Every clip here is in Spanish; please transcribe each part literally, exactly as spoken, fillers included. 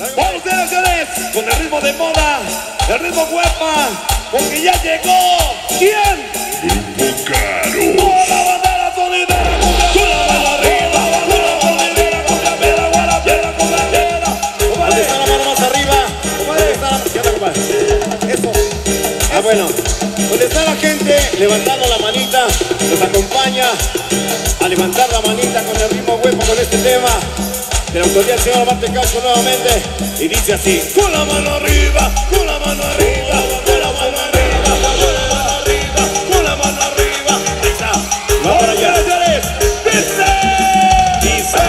Vamos, señores, con el ritmo de moda, el ritmo guapa, porque ya llegó. ¿Quién? Grupo Caro. Con la bandera sonidera, con la mano arriba, con la sonidera, con la piedra, con la piedra, con la piedra. ¿Dónde está la mano más arriba? ¿Dónde está la... ¿Qué onda, compadre? Eso. Ah, bueno. Donde está la gente levantando la manita, nos acompaña a levantar la manita con el ritmo huevo con este tema de la autoría del señor Marte Cacho nuevamente. Y dice así: con la mano arriba, con la mano arriba, con la mano arriba, con la mano arriba, con la mano arriba. Ahí está. Va para allá. Señores, dice. Dice.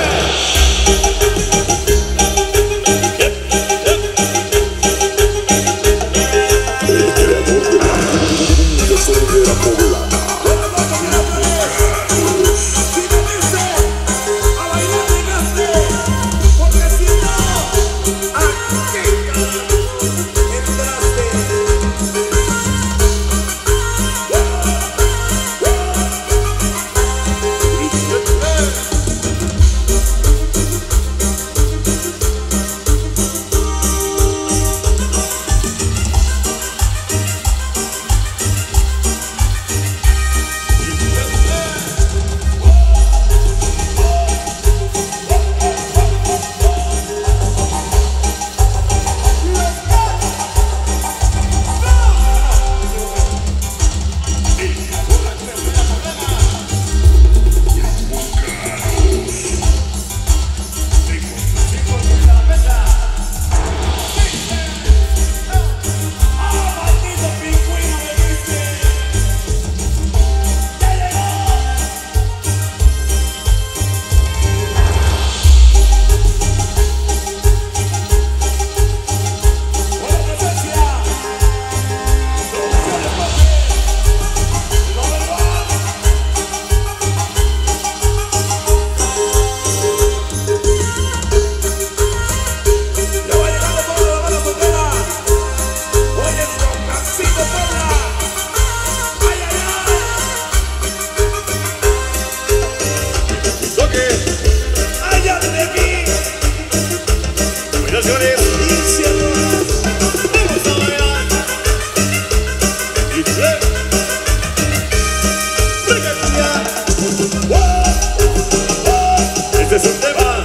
Este es un tema,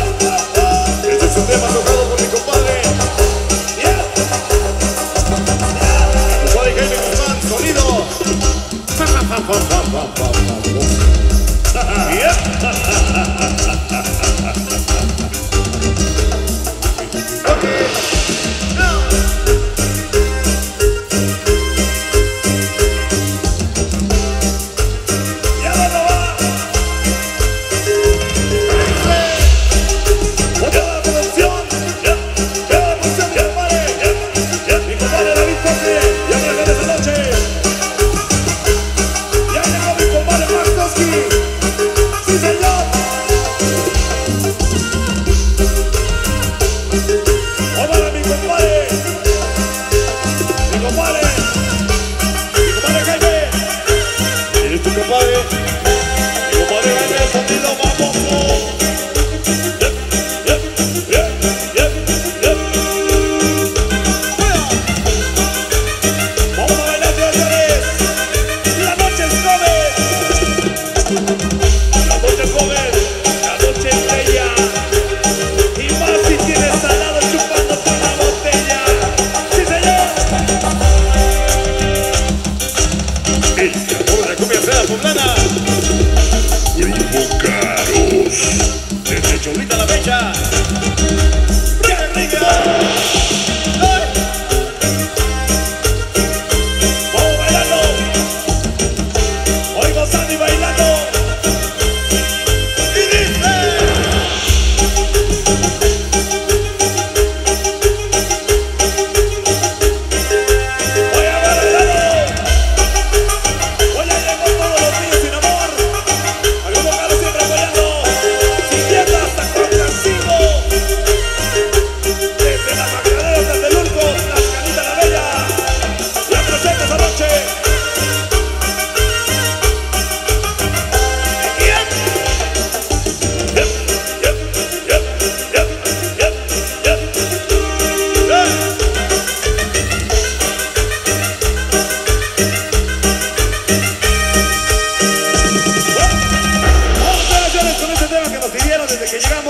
este es un tema tocado por mi compadre. Compadre Jaime Guzmán, sonido. Grupo Caros. Desde Cholita la Fecha. ¡Rica, rica! ¡Vamos bailando! Hoy gozando y bailando. Y dice: voy a bailar. Voy a llegar con todos los niños sin amor. Al Grupo Caros siempre apoyando. Sin mierda hasta con Francisco. Desde la Magdalena.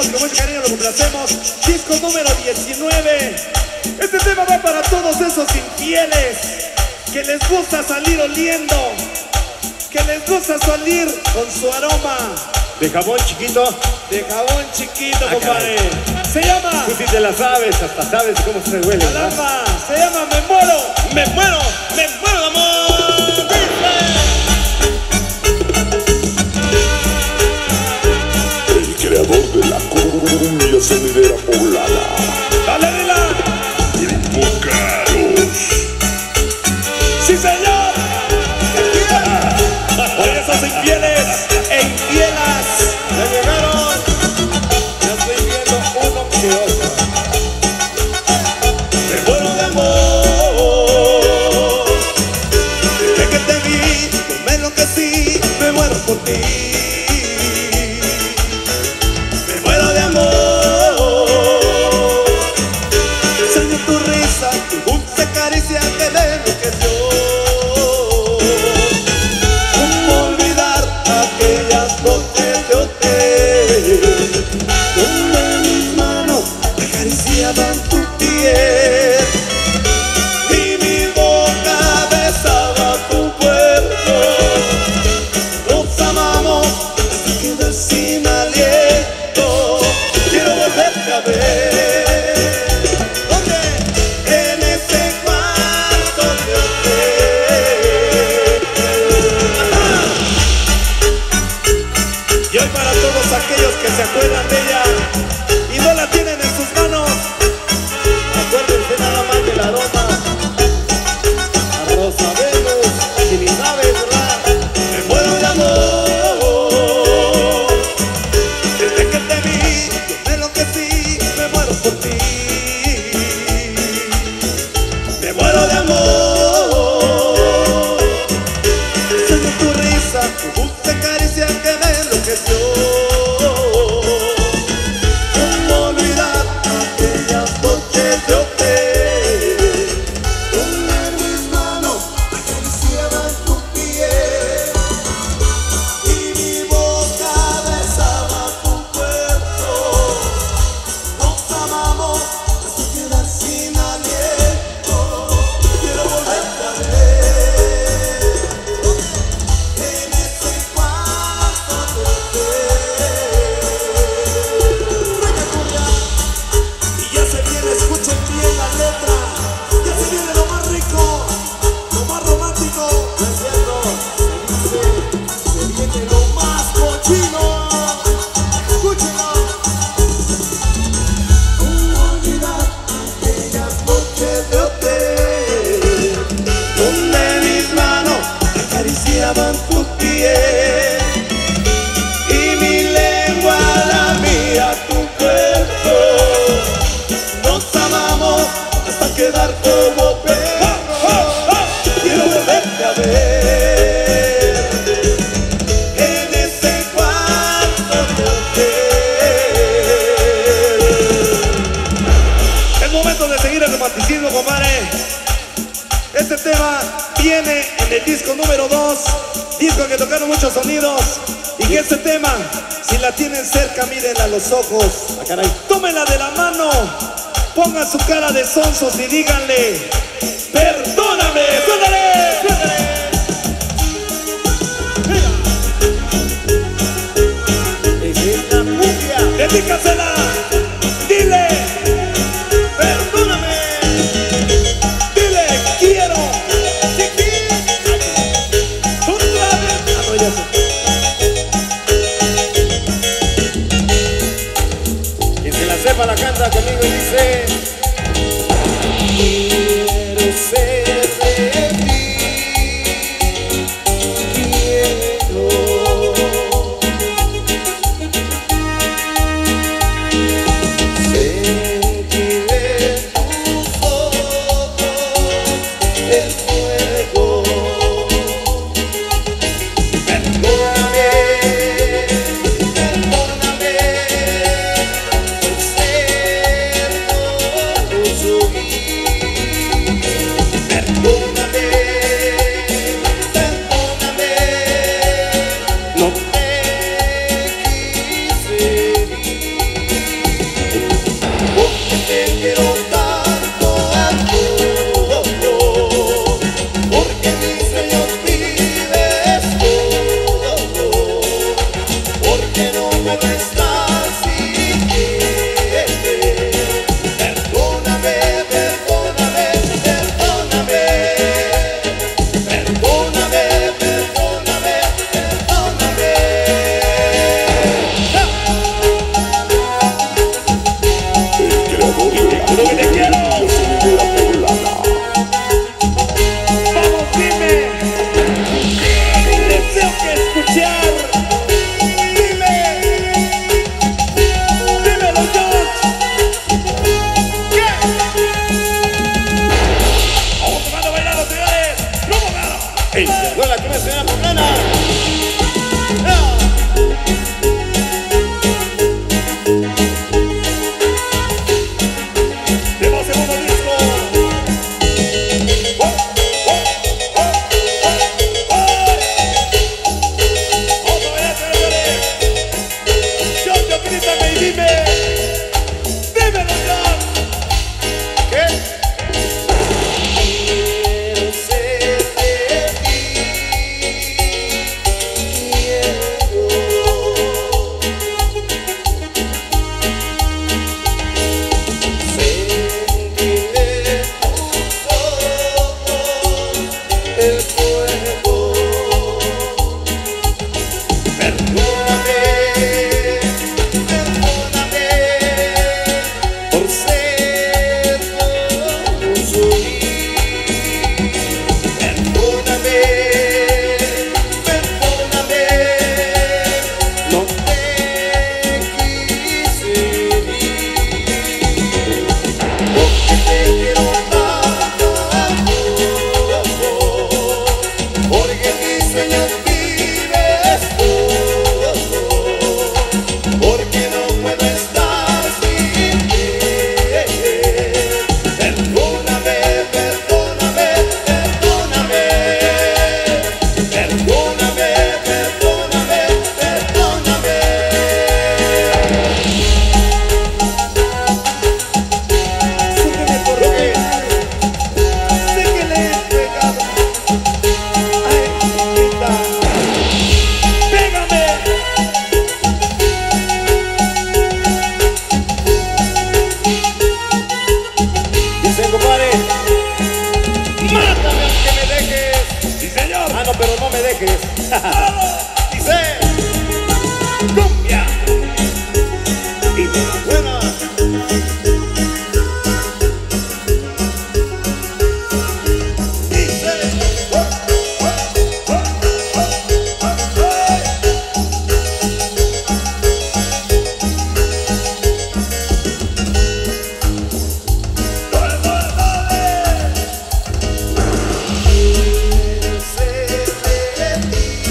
con mucho cariño lo complacemos. Disco número diecinueve. Este tema va para todos esos infieles que les gusta salir oliendo, que les gusta salir con su aroma De jabón chiquito. de jabón chiquito, Ah, compadre. Se llama Tú sí te la sabes, hasta sabes cómo se huele, ¿verdad? Alarma, se llama Me Muero, Me Muero, Me Muero de Amor. El creador de la cumbia sonidera poblana. Dale, Dila. Grupo Caros. Sí, señor. Por esos infieles e infielas Ya llegaron. Ya estoy viendo uno que otro. me muero de amor. Desde que te vi, yo me enloquecí, me muero por ti. Me muero de amor. Extraño tu risa, tu dulce caricia que me enloqueció. ¿Cómo olvidar aquellas noches de hotel donde mis manos acariciaban tu piel y mi boca besaba tu cuerpo? Nos amamos hasta quedar sin aliento. Quiero volverte a ver. ¿Dónde? En ese cuarto de hotel. ¡Ajá! Y hoy para todos aquellos que se acuerdan de ella y no la tienen en sus manos, acuérdense nada más del aroma a Rosa Venus. Si ni sabes, ¿verdad? Me muero de amor. Desde que te vi, yo me enloquecí, me muero por ti. Me muero de amor. Extraño tu risa, tu dulce caricia que me enloqueció. ¿Cómo olvidar aquellas noches de hotel donde mis manos acariciaban tu piel y mi boca besaba tu cuerpo? Nos amamos hasta quedar sin aliento. Quiero volverte a ver en ese cuarto de hotel. Y ya se viene, escuchen bien la letra. Ya se viene lo más rico, lo más romántico. No es cierto, se dice, se viene lo más cochino. Escúchenlo. ¿Cómo olvidar aquellas noches de hotel donde mis manos acariciaban tu piel y mi lengua lamía tu cuerpo? Nos amamos hasta quedar como perros. Quiero volverte a ver en ese cuarto de hotel. Es momento de seguir el romanticismo, compadre. Este tema viene en el disco número dos, disco que tocaron muchos sonidos. Y que este tema, si la tienen cerca, mírenla a los ojos. Ah, caray. Tómenla de la mano, pongan su cara de sonsos y díganle: perdóname, suéltale, suéltale. Es esta cumbia. Dedícasela, dile: perdóname, dile: quiero, te quiero. Otra vez. Ah, no, ya sé. Quien se la sepa la canta conmigo y dice. Quiero ser de ti, quiero sentir en tus ojos el fuego. Perdóname, perdóname por ser como soy. quiero tanto a todo, porque mis sueños vives todo, porque no puedo estar sin ti. Perdóname, perdóname, perdóname, perdóname, perdóname, perdóname. El creador de la Lo que te quiero. cumbia sonidera poblana. Vamos, dime. Deseo que escuchar. Dime. Dímelo, George. ¿Qué? Vamos tocando bailando, señores. ¡Rumbo, claro! ¡Ey! ¡No la cumbia sonidera poblana! ¡Ah! Tema segundo disco. Oh, oh, oh, oh, oh. Vamos a bailar, señores. George, grítame y dime. Dímelo, George. ¿Qué? Quiero ser de ti, quiero sentir en tus ojos el fuego. Perdóname, perdóname por ser como soy. Perdóname, perdóname, no te quise ir, porque te quiero tanto a todo, porque mis sueños vives todo, porque no puedo estar sin ti. Perdóname, perdóname, perdóname, perdóname, perdóname, perdóname. Sígueme por lo que sé que le he pegado. Ay, chiquita. Pégame. Dicen, compadre, mátame aunque me dejes. Sí, señor. Ah, no, pero no me dejes. Dice, Cumbia. y de la buena. Dice, oh, oh, oh, oh, oh, oh. Dale, dale, dale. Quiero ser de ti,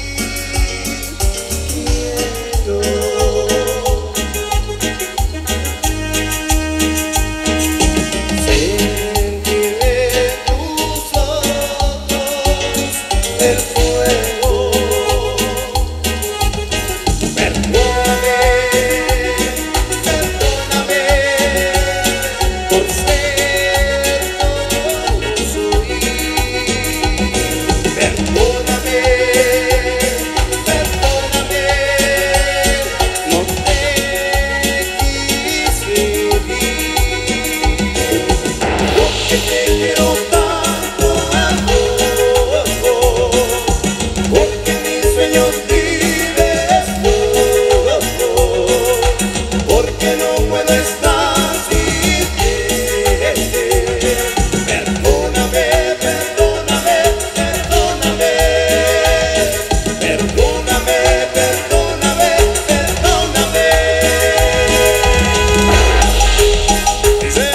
quiero sentir en tus ojos el fuego. Perdóname, perdóname por ser como soy. Perdóname, perdóname, no te quise ir, porque te quiero tanto a todo, porque mis sueños vives todo, porque no puedo estar sin ti. Perdóname, perdóname, perdóname, perdóname, perdóname, perdóname. Dice,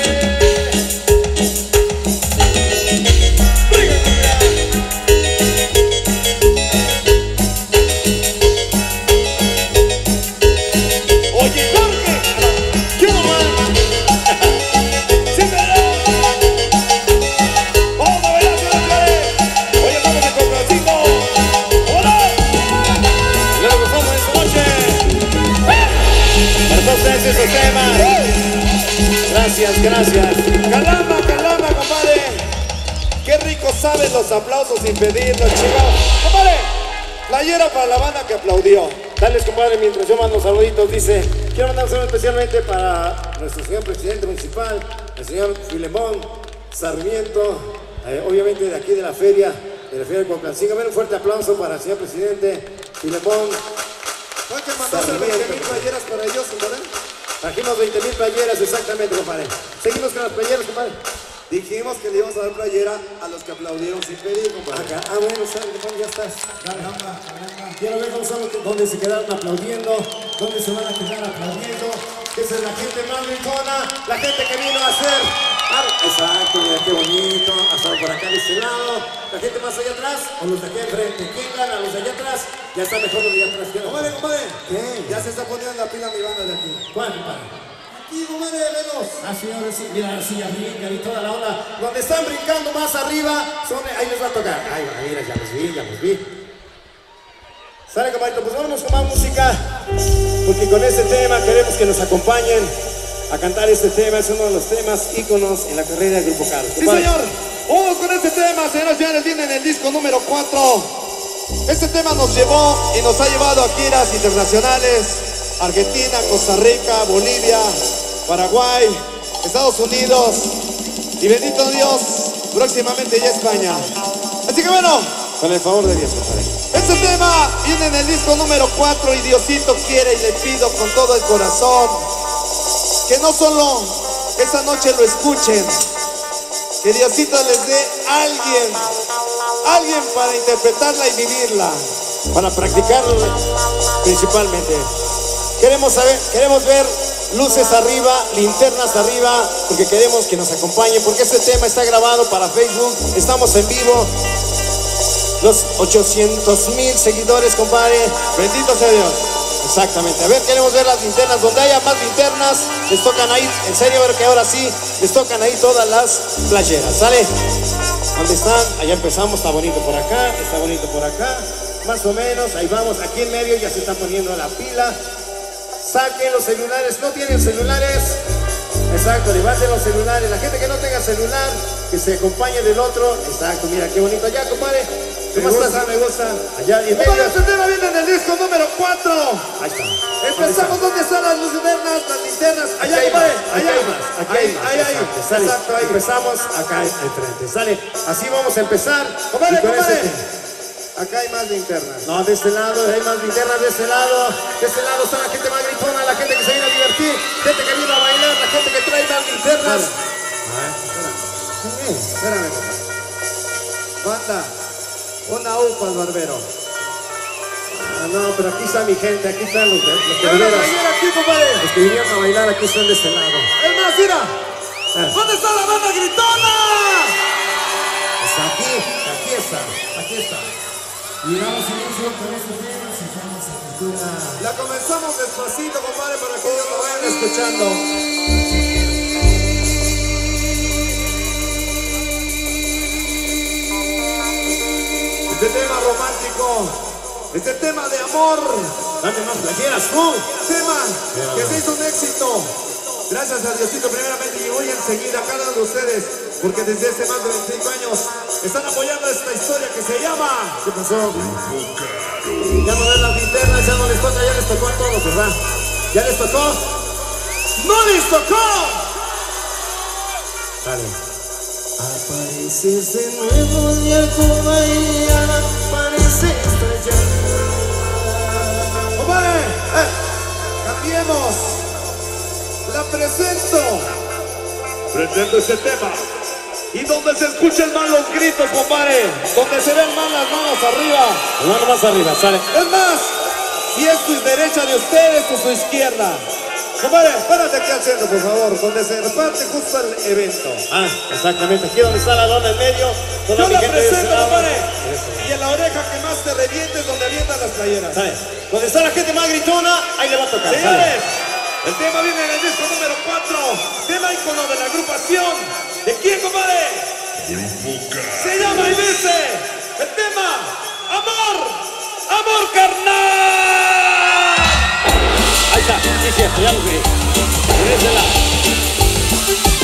Oye, Jorge. ¿Qué nomás? Sí, señor. Vamos a bailar, señores. Hoy estamos en Compracito. ¡Hola! ¿No le gustamos esta noche? Para todos ustedes esos temas. Gracias. Gracias, gracias. Calama, calama, compadre. Qué rico saben los aplausos sin pedirlos, chicos. Compadre, playera para la banda que aplaudió. Dales, compadre, mientras yo mando saluditos, dice, quiero mandar un saludo especialmente para nuestro señor presidente municipal, el señor Filemón Sarmiento, eh, obviamente de aquí de la feria, de la feria de Cuauhtlacingo. Un fuerte aplauso para el señor presidente Filemón. ¿Fue que mandaste veinte mil playeras para ellos, compadre? Trajimos veinte mil playeras, exactamente, compadre. Seguimos con las playeras, compadre. Dijimos que le íbamos a dar playera a los que aplaudieron sin pedir, compadre. Acá. Ah, bueno, ¿sabes? Ya estás. Quiero ver cómo son, dónde se quedaron aplaudiendo, dónde se van a quedar aplaudiendo. Esa es la gente más ricona, la gente que vino a hacer. Ah, exacto, mira qué bonito. Hasta por acá de este lado. La gente más allá atrás, o los de aquí enfrente. ¿Quién gana? Los de allá atrás. Ya está mejor los de allá atrás. Compadre, compadre. ¿Qué? Ya se está poniendo la pila mi banda de aquí. ¿Cuál, compadre? Aquí, compadre, venos. Ah, sí, ahora sí, mira, así ya brincan y toda la onda. Donde están brincando más arriba, son, ahí les va a tocar. Ahí va, mira, ya los vi, ya los vi. Sale, compadrito, pues vámonos con más música, porque con este tema queremos que nos acompañen a cantar este tema. Es uno de los temas íconos en la carrera del Grupo Carlos. Sí, señor. Vamos con este tema, señoras y señores, viene en el disco número cuatro. Este tema nos llevó y nos ha llevado a giras internacionales. Argentina, Costa Rica, Bolivia, Paraguay, Estados Unidos y bendito Dios, próximamente ya España. Así que bueno, Con el favor de Dios, compadre. este tema viene en el disco número cuatro y Diosito quiere y le pido con todo el corazón que no solo esa noche lo escuchen, que Diosito les dé a alguien, alguien para interpretarla y vivirla. Para practicarlo principalmente. Queremos saber, queremos ver luces arriba, linternas arriba, porque queremos que nos acompañen, porque este tema está grabado para Facebook, estamos en vivo. Los ochocientos mil seguidores, compadre. Bendito sea Dios. Exactamente. A ver, queremos ver las linternas. Donde haya más linternas, les tocan ahí. En serio, a ver que ahora sí, les tocan ahí todas las playeras. ¿Sale? ¿Dónde están? Allá empezamos. Está bonito por acá, está bonito por acá. Más o menos, ahí vamos. Aquí en medio ya se está poniendo la pila. Saquen los celulares. ¿No tienen celulares? Exacto, levanten los celulares. La gente que no tenga celular, que se acompañe del otro. Exacto, mira qué bonito. Allá, compadre. ¿Cómo estás? Me gusta. Allá y en medio. Este tema viene en el disco número cuatro. Ahí está. Empezamos donde están las lucinernas, las linternas. Allá Allá, hay más, compadre. aquí Allá hay más, aquí hay Ahí, más. ahí, ahí. Exacto, sale. Exacto, ahí. Empezamos acá enfrente, sale. Así vamos a empezar. Compadre, Y con compadre. ese- Acá hay más linternas. No, de este lado, hay más linternas de este lado. De este lado está la gente más gritona, la gente que se viene a divertir, gente que viene a bailar, la gente que trae más linternas. Espérame. Espérame, compadre. Banda, una upa al barbero. Ah, no, pero aquí está mi gente, aquí están los, de- los que Ven a vinieron, bailar aquí, compadre. los que vinieron a bailar, aquí están de este lado. Es más, mira. Ah. ¿Dónde está la banda gritona? Está aquí, aquí está, aquí está. Y damos inicio con este tema, se llama Sepultura. La comenzamos despacito, compadre, para que ellos lo vayan escuchando. Este tema romántico, este tema de amor, Dame más playeras, tú. tema que se hizo un éxito. Gracias a Diosito primeramente y voy enseguida a cada uno de ustedes, porque desde hace más de veinticinco años están apoyando esta historia que se llama... ¿Qué pasó? Ya no ven las linternas, ya no les toca, ya les tocó a todos, ¿verdad? ¿Ya les tocó? ¡No les tocó! Dale. Apareces de nuevo de alguna mañana, parece estallar. ¡Compadre! Eh, ¡Cambiemos! ¡La presento! Presento este tema. Y donde se escuchen más los gritos, compadre. Donde se ven más las manos arriba. La mano más arriba, sale. Es más, si es tu derecha de ustedes o su izquierda. Compadre, párate aquí al centro, por favor, donde se reparte justo el evento. Ah, exactamente. Aquí donde está la dona en medio. Toda Yo mi la gente de este presento, lado. compadre. Eso. Y en la oreja que más te revientes, donde avientan las playeras. ¿Sale? Donde está la gente más gritona, ahí le va a tocar. Señores, Sale. el tema viene en el disco número cuatro. Tema ícono de la agrupación. ¿De quién, compadre? Se llama y dice el tema Amor, Amor Carnal. Ahí está, sí, cierto, ya lo vi. Por ese lado.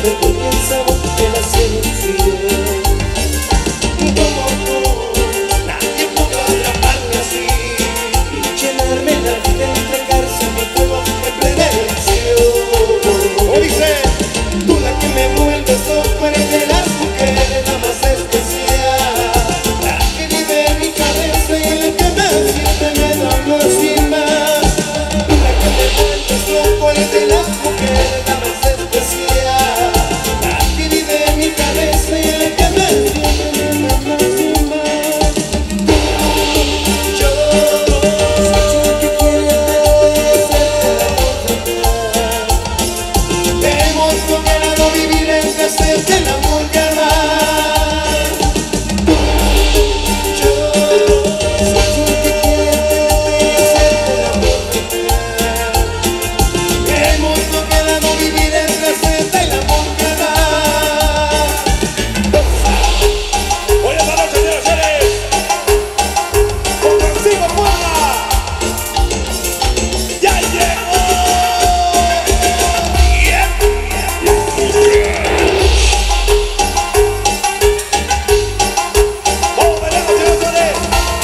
fuego y el sabor de la seducción. Como tú, nadie pudo atraparme así y llenarme la vida, entregarse a mi fuego en plena elección. ¿Cómo dice? Tú la que me vuelves loco, eres de las mujeres la más especial, la que vive en mi cabeza y la que más siempre me da amor sin más. Tú la que me vuelves loco, eres de las mujeres la más especial, la que vive en mi cabeza y la que más siempre me da amor sin más. Yo soy el que quiere hacerte la oportunidad. Hemos logrado vivir en placer del amor que amar. Yo soy el que quiere tenerte y hacerte la oportunidad. Hemos logrado vivir en placer del amor que amar. Hoy esta noche, señores, señores, ¡Con Francisco Puebla! ya llegó. Vamos bailando, señores, señores.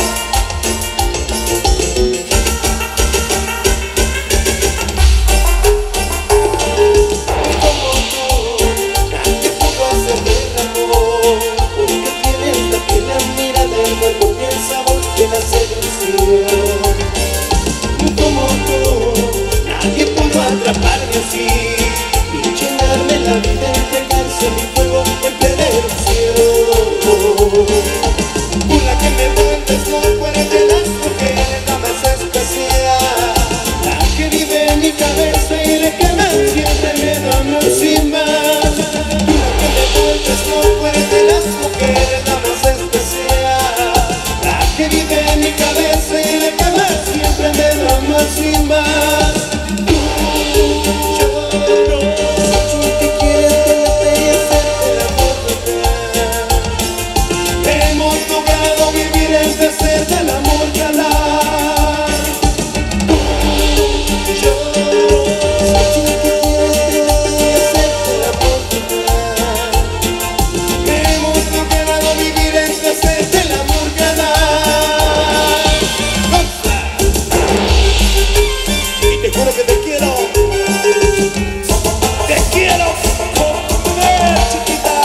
Como tú, nadie pudo hacerme el amor, porque tienes la piel, la mirada, el cuerpo y el sabor de la seducción. Como tú, nadie pudo atraparme así y llenarme la vida, entregarse a mi fuego en plena erupción. Tú la que me vuelves loco, eres de las mujeres la más especial, la que vive en mi cabeza y la que más siempre me da amor sin más. Tú la que me vuelves loco, eres de las mujeres la más especial, la que vive en mi cabeza y la que más siempre me da amor sin más. Yo soy el que quiere tenerte y hacerte la oportunidad. Hemos logrado vivir el placer del amor ganar. Yo soy el que quiere tenerte y hacerte la oportunidad. Hemos logrado vivir el placer del amor ganar. Y te juro que te quiero. Te quiero comer, chiquita.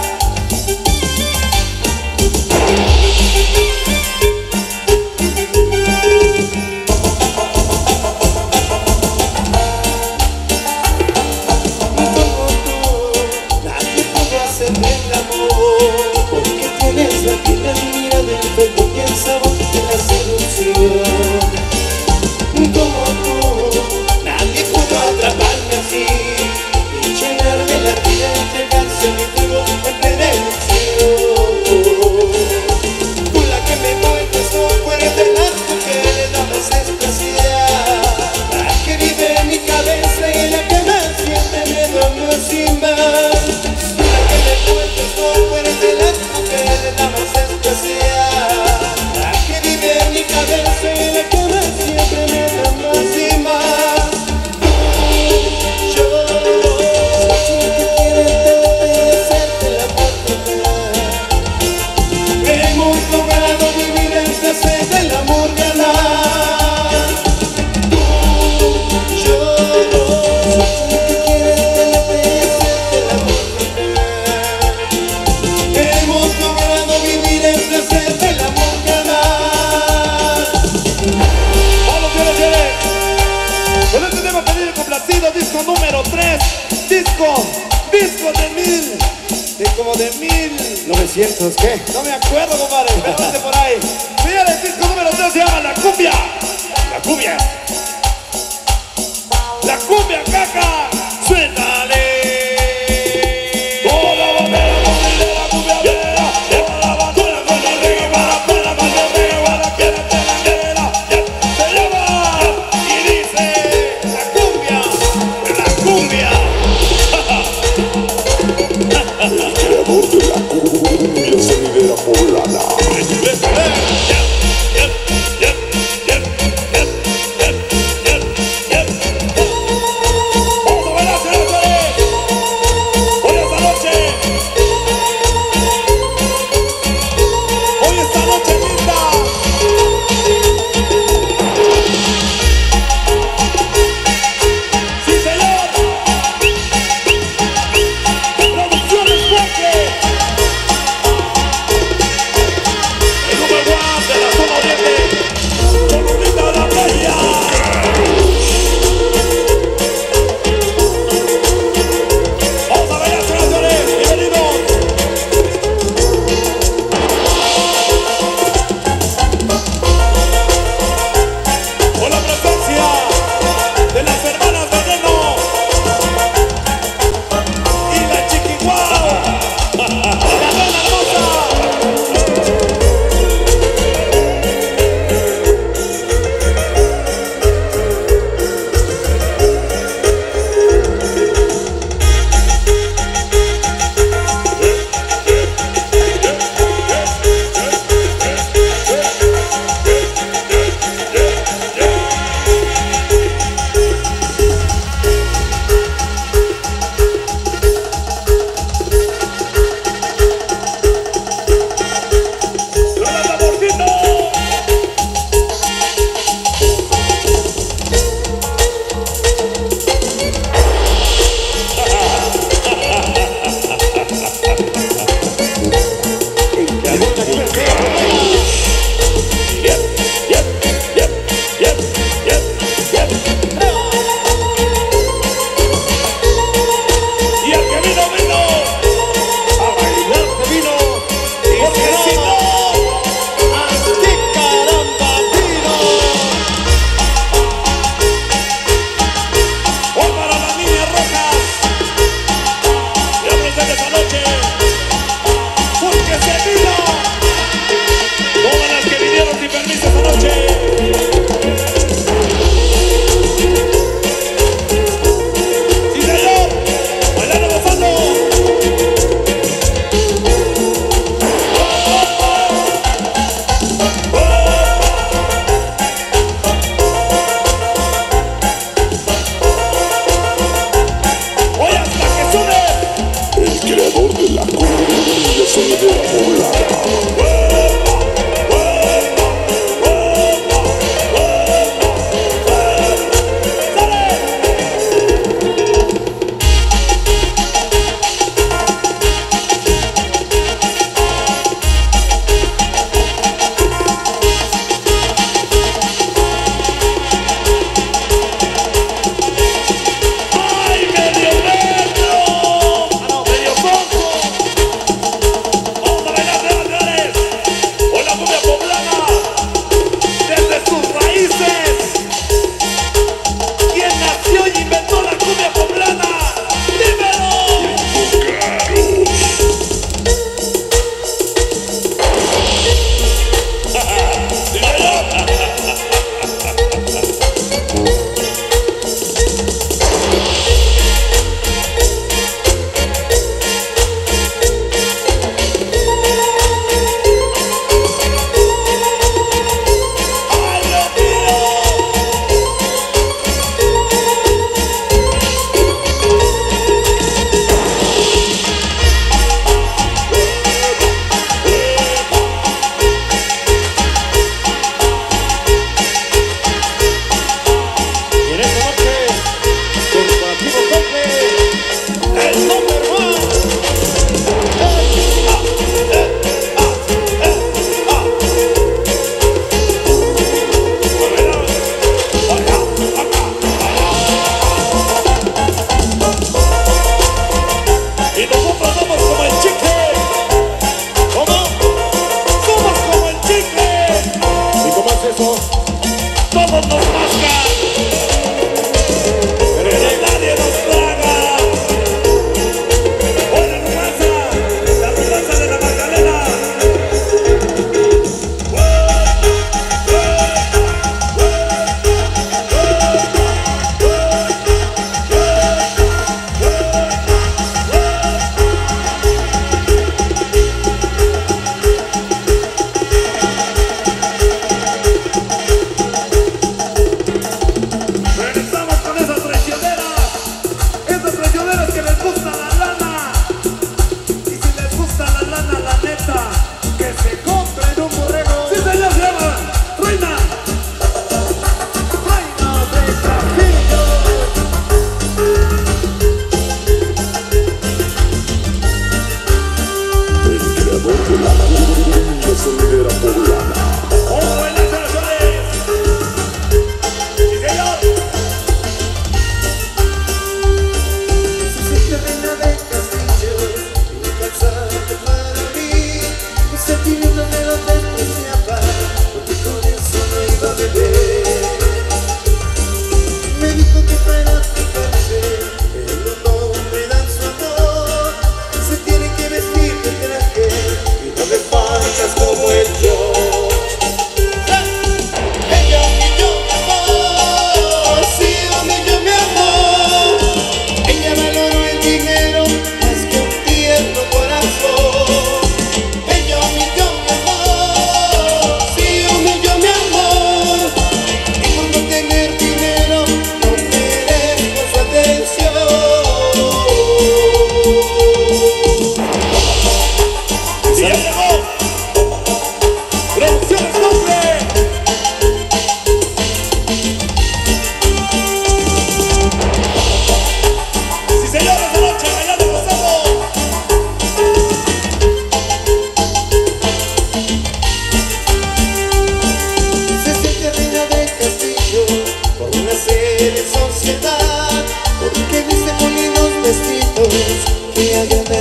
Como tú, nadie pudo hacerme el amor, porque tienes la piel, la mirada, el fuego y el sabor de la seducción. Como tú, nadie pudo atraparme así y llenarme la vida, entregarse a mi fuego en plena erupción. Tú la que me vuelves loco, eres de las mujeres la más especial, la que vive en mi cabeza y la que más siempre me da amor sin más. Tú la que me vuelves loco, eres de las mujeres la más especial, la que vive en mi cabeza y la que más siempre me da amor sin más. Yo soy el que quiere tenerte y hacerte la oportunidad. Hemos logrado vivir el placer del amor ganar. Yo soy el que quiere tenerte y hacerte la oportunidad. Hemos logrado vivir el placer del amor ganar. Vamos, señores, señores. Con este tema pedido y complacido, disco número tres. Disco, disco de mil. De como de mil novecientos, ¿qué? No me acuerdo, compadre, pero ande por ahí. Señores, el disco número tres se llama La Cumbia. La Cumbia. La Cumbia, caca. Suénale. Toda la bandera, bandera, cumbia, bandera. Toda la bandera, con arriba, con la mano arriba, la quiera, te la quiera. Se llama y dice La Cumbia. La Cumbia. El creador de la cumbia sonidera poblana. Yep, yep, yep, yep.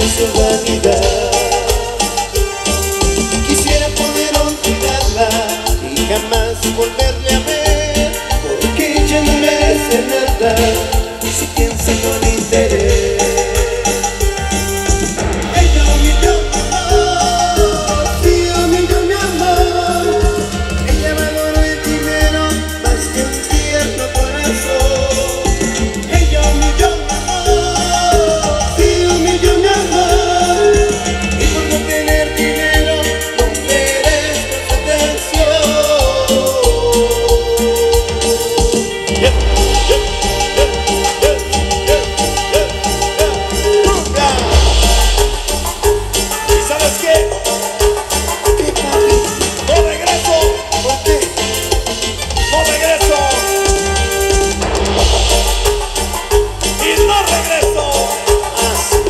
su vanidad. Quisiera poder olvidarla y jamás volverle a ver, porque ella no merece nada si piensa con interés. Ella humilló mi amor, sí humilló mi amor. Ella valoró el dinero más que un tierno corazón. Ella humilló mi amor, sí humilló mi amor. Y por no tener dinero no merezco su atención. ¿Y sabes qué? ¿Qué, papi? ¡No regreso! ¿Por qué? ¡No regreso! ¡Y no regreso! Ah, sí.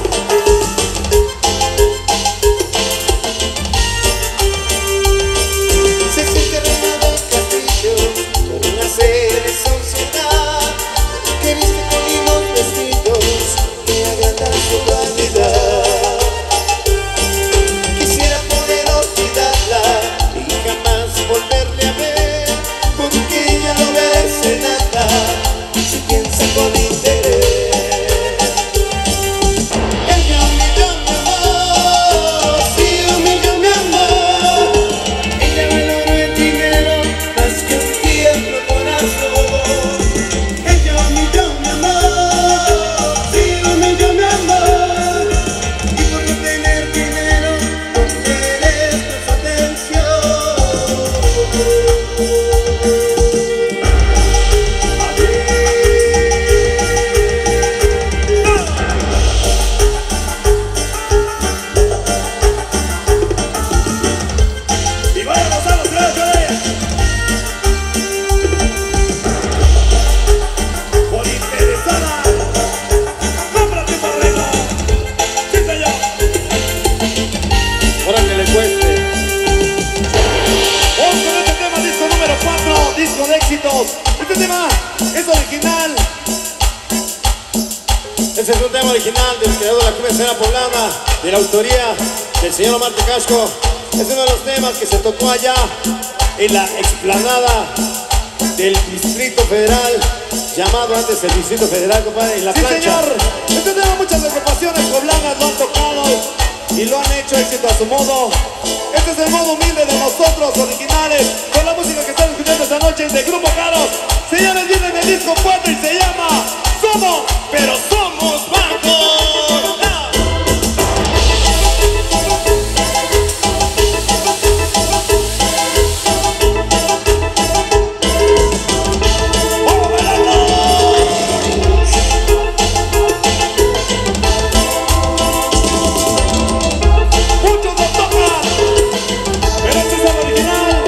Se siente arreglado el castillo con una serie sociedad que viste con lindos vestidos que agrandan su vanidad. Quisiera poder olvidarla y jamás volverle a ver, porque ella no merece nada si piensa con interés. Ella humilló mi amor, sí humilló mi amor. Ella valoró el dinero más que un tierno corazón. Ella humilló mi amor, sí humilló mi amor. Y por no tener dinero no merezco su atención. ¡Y vaya a pasar los tres de ella! Por interesada, cómprate un arreglo. ¡Sí, señor! Ahora que le cueste. Vamos con este tema, disco número cuatro, disco de éxitos. Este tema es original. Ese es un tema original del creador de la cumbia escena poblana, de la autoría del señor Omar Tecasco. Es uno de los temas que se tocó allá en la explanada del Distrito Federal, llamado antes el Distrito Federal, compadre, en la Sí, plancha. señor. Este tema muchas agrupaciones poblanas lo han tocado y lo han hecho éxito a su modo. Este es el modo humilde de nosotros, originales, con la música que están escuchando esta noche de Grupo Caros. Señores, viene del disco cuatro y se llama Somos, pero somos bajos. ¡Ah! ¡Vamos bailando! Muchos lo tocan, pero este es el original.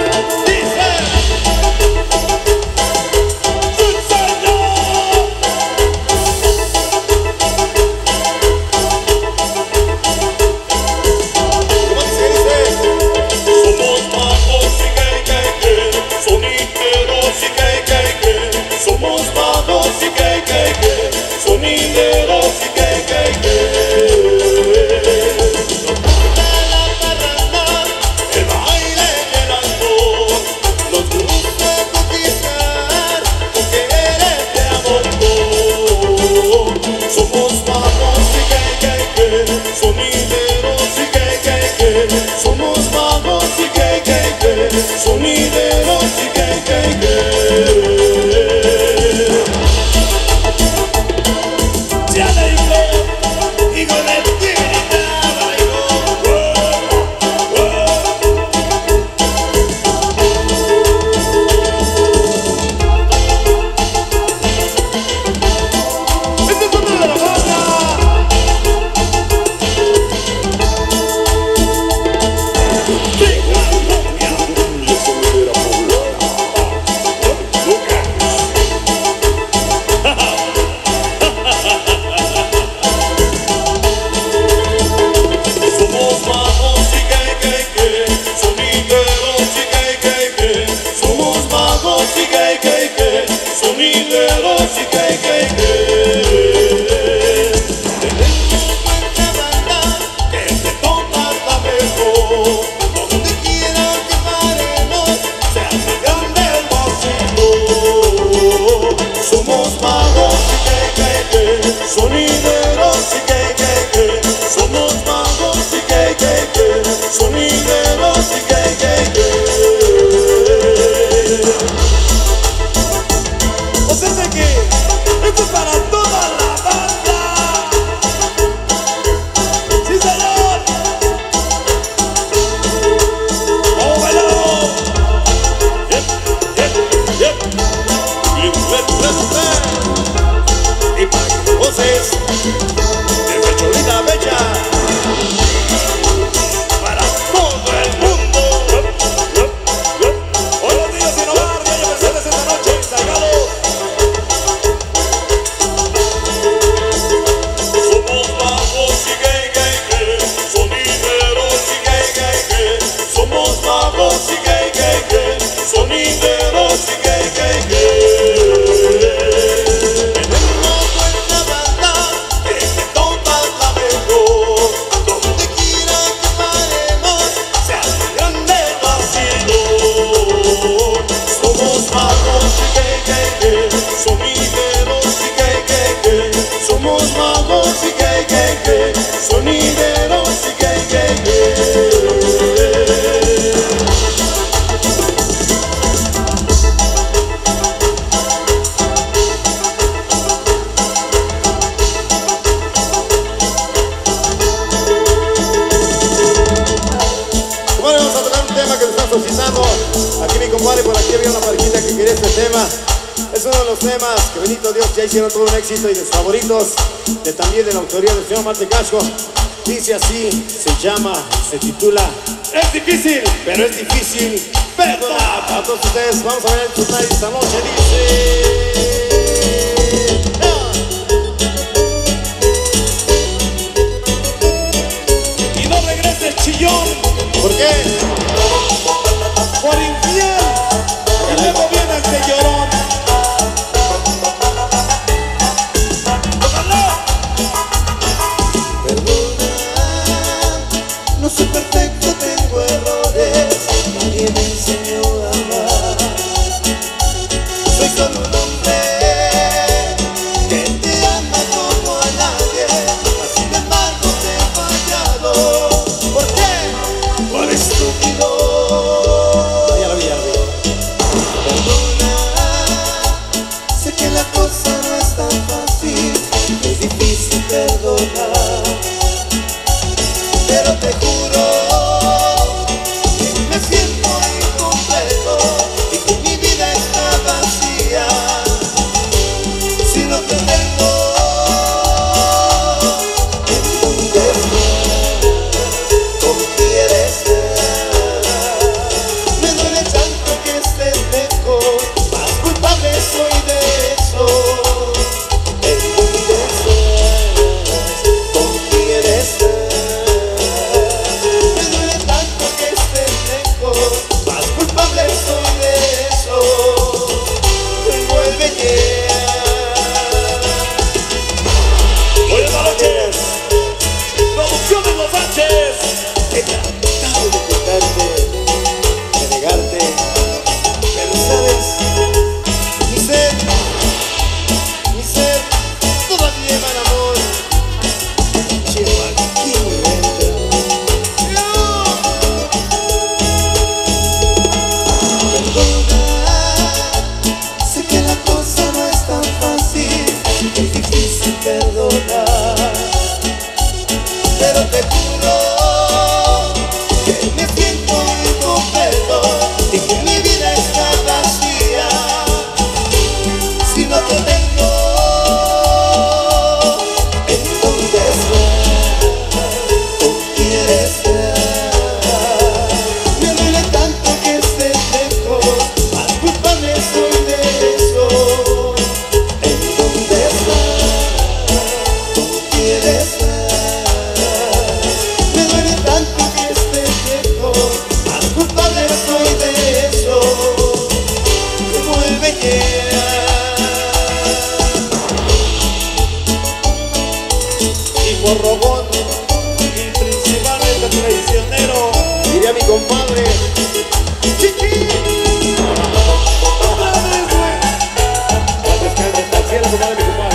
compadre, por aquí había una parejita que quería este tema. Es uno de los temas que, bendito Dios, ya hicieron todo un éxito y de sus favoritos, de también de la autoría del señor Marte Casco. Dice así, se llama, se titula Es difícil, Pero es difícil perdonar. Para todos ustedes, vamos a ver el tonight esta noche. Dice... y no regreses chillón, ¿Por qué? por infiel, y luego vienes de llorón. No soy perfecto, tengo errores, nadie me enseñó a amar. Soy solo un hombre que te ama como a nadie, sin embargo te he fallado. ¿Por qué? Por estúpido. Ya la vi, ya la vi. Perdona, sé que la cosa no es tan fácil, es difícil perdonar, pero te juro que me siento incompleto y que mi vida está vacía si no te tengo. ¿En dónde estás? ¿Cómo quieres ser? Me duele tanto que estés lejos, más culpable soy de eso. ¿En dónde estás? ¿Cómo quieres ser? Me duele tanto que estés lejos, más culpable soy de eso. Vuelve ya. Buenas noches, Producciones Los Sánchez. He tratado de ocultarte, de negarte, pero sabes, mi ser, mi ser todavía ema el amor. Llevo aquí muy dentro. Perdona, sé que la cosa no es tan fácil, es difícil perdonar, pero te juro que me siento incompleto y que mi vida está vacía si no te tengo. ¿En dónde estás? ¿Cómo quieres ser? Me duele tanto que estés lejos, más culpable soy de eso. ¿En dónde estás? ¿Cómo quieres ser? Me duele tanto que estés lejos, más culpable soy de eso. Que vuelve ya. Y por robot, Y principalmente traicionero. diría mi compadre. ¡Chiqui! Otra vez, güey. Gracias, Carlos. Al cielo, compadre, mi compadre.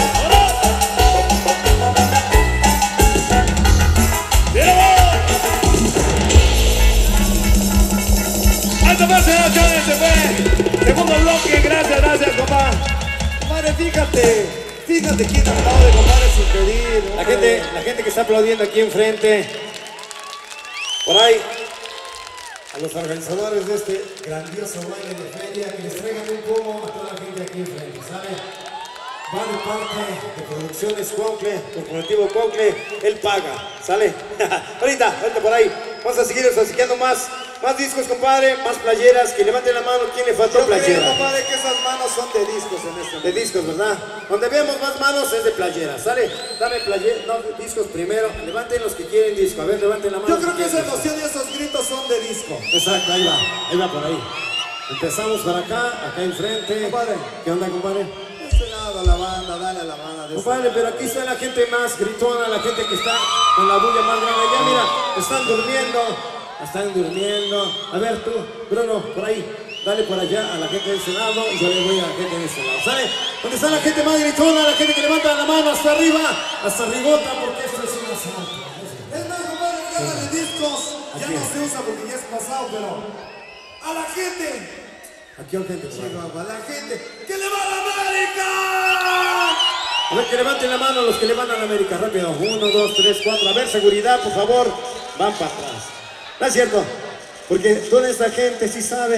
Alto más, señores, se fue. Segundo bloque, gracias, gracias, compa. Compadre, fíjate, fíjate quién aplaude, compadre, sin pedir. La hombre. gente, la gente que está aplaudiendo aquí enfrente. Por ahí, a los organizadores de este grandioso baile de feria, que les traigan un pomo a toda la gente aquí enfrente, ¿sale? Va de parte de Producciones Cuaucle, Corporativo Cuaucle, él paga, ¿sale? ahorita, ahorita por ahí, vamos a seguir asociando más, más discos, compadre, más playeras, que levanten la mano, ¿quién le faltó Yo creo, playera? compadre, que esas manos son de discos en este De momento. discos, ¿verdad? Donde vemos más manos es de playera, ¿sale? Dame playera, no, discos primero, levanten los que quieren disco, a ver, levanten la mano. Yo creo si que esa quieren disco. emoción y esos gritos son de disco. Exacto, ahí va, ahí va por ahí. Empezamos por acá, acá enfrente. Compadre. ¿Qué onda, compadre? De este lado, la banda, dale a la banda. De este Compadre, pero aquí está la gente más gritona, la gente que está con la bulla más grande. Ya mira, están durmiendo, están durmiendo. A ver tú, Bruno, por ahí, dale por allá a la gente de ese lado y yo le voy a la gente de ese lado. ¿Sale? ¿Dónde está la gente más gritona, la gente que levanta la mano hasta arriba, hasta arribota, porque esto es un asalto? Es más, compadre, guerra de discos. Ya Aquí. no se usa porque ya es pasado, pero a la gente, Aquí hay gente. por ahí. Chihuahua, a la gente que le va a la América. A ver, que levanten la mano los que le van a la América, rápido. Uno, dos, tres, cuatro. A ver, seguridad, por favor. Van para atrás. No es cierto, porque toda esta gente sí sabe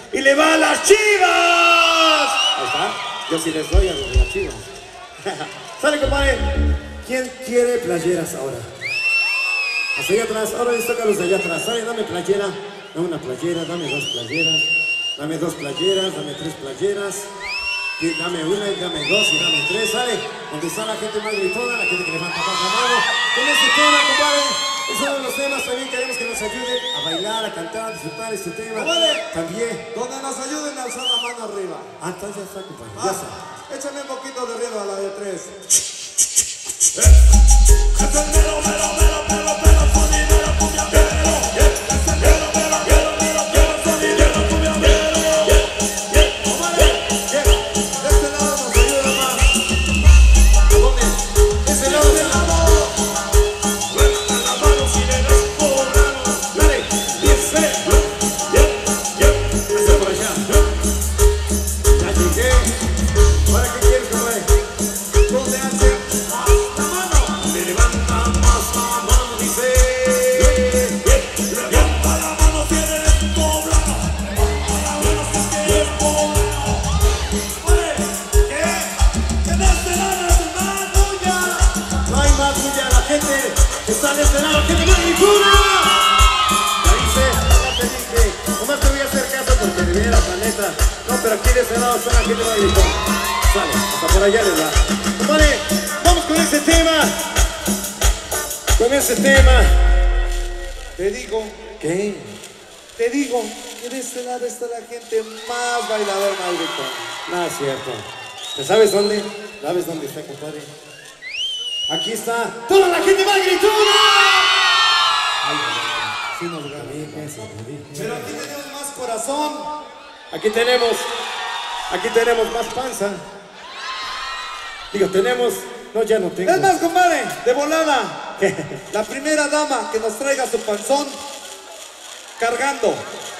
Y le va a las Chivas. Ahí está. Yo sí les doy a los de las Chivas. Sale, compadre. ¿Quién quiere playeras ahora? Hacia allá atrás. Ahora les toca a los de allá atrás. Sale, dame playera. Dame una playera. Dame dos playeras. Dame dos playeras. Dame tres playeras. Y dame una y dame dos y dame tres. Sale. Donde está la gente más gritona, la gente que levanta más la mano. Con este tema, compadre. Es uno de los temas. También queremos que nos ayuden a bailar, a cantar, a disfrutar este tema. Compadre. También. Donde nos ayuden a alzar la mano arriba. Ah, entonces ya está, compadre. Ah, Ya está. échame un poquito de riego a la de tres. Está de este lado, gente más ninguna. Ya hice, ya te dije. Nomás te voy a hacer caso porque de veras, la neta. No, pero aquí de ese lado está la gente más ninguna. Sale, hasta por allá les va. Vale, vamos con ese tema. Con ese tema. Te digo, ¿Qué? te digo, que de este lado está la gente más bailadora, más gritona. No es cierto. ¿Te sabes dónde? ¿Sabes dónde está, compadre? Aquí está toda la gente más gritona. Ay, sí nos gana. Pero aquí tenemos más corazón. Aquí tenemos, aquí tenemos más panza. Digo, tenemos, no, ya no tengo. Es más, compadre, de volada. La primera dama que nos traiga su panzón cargando.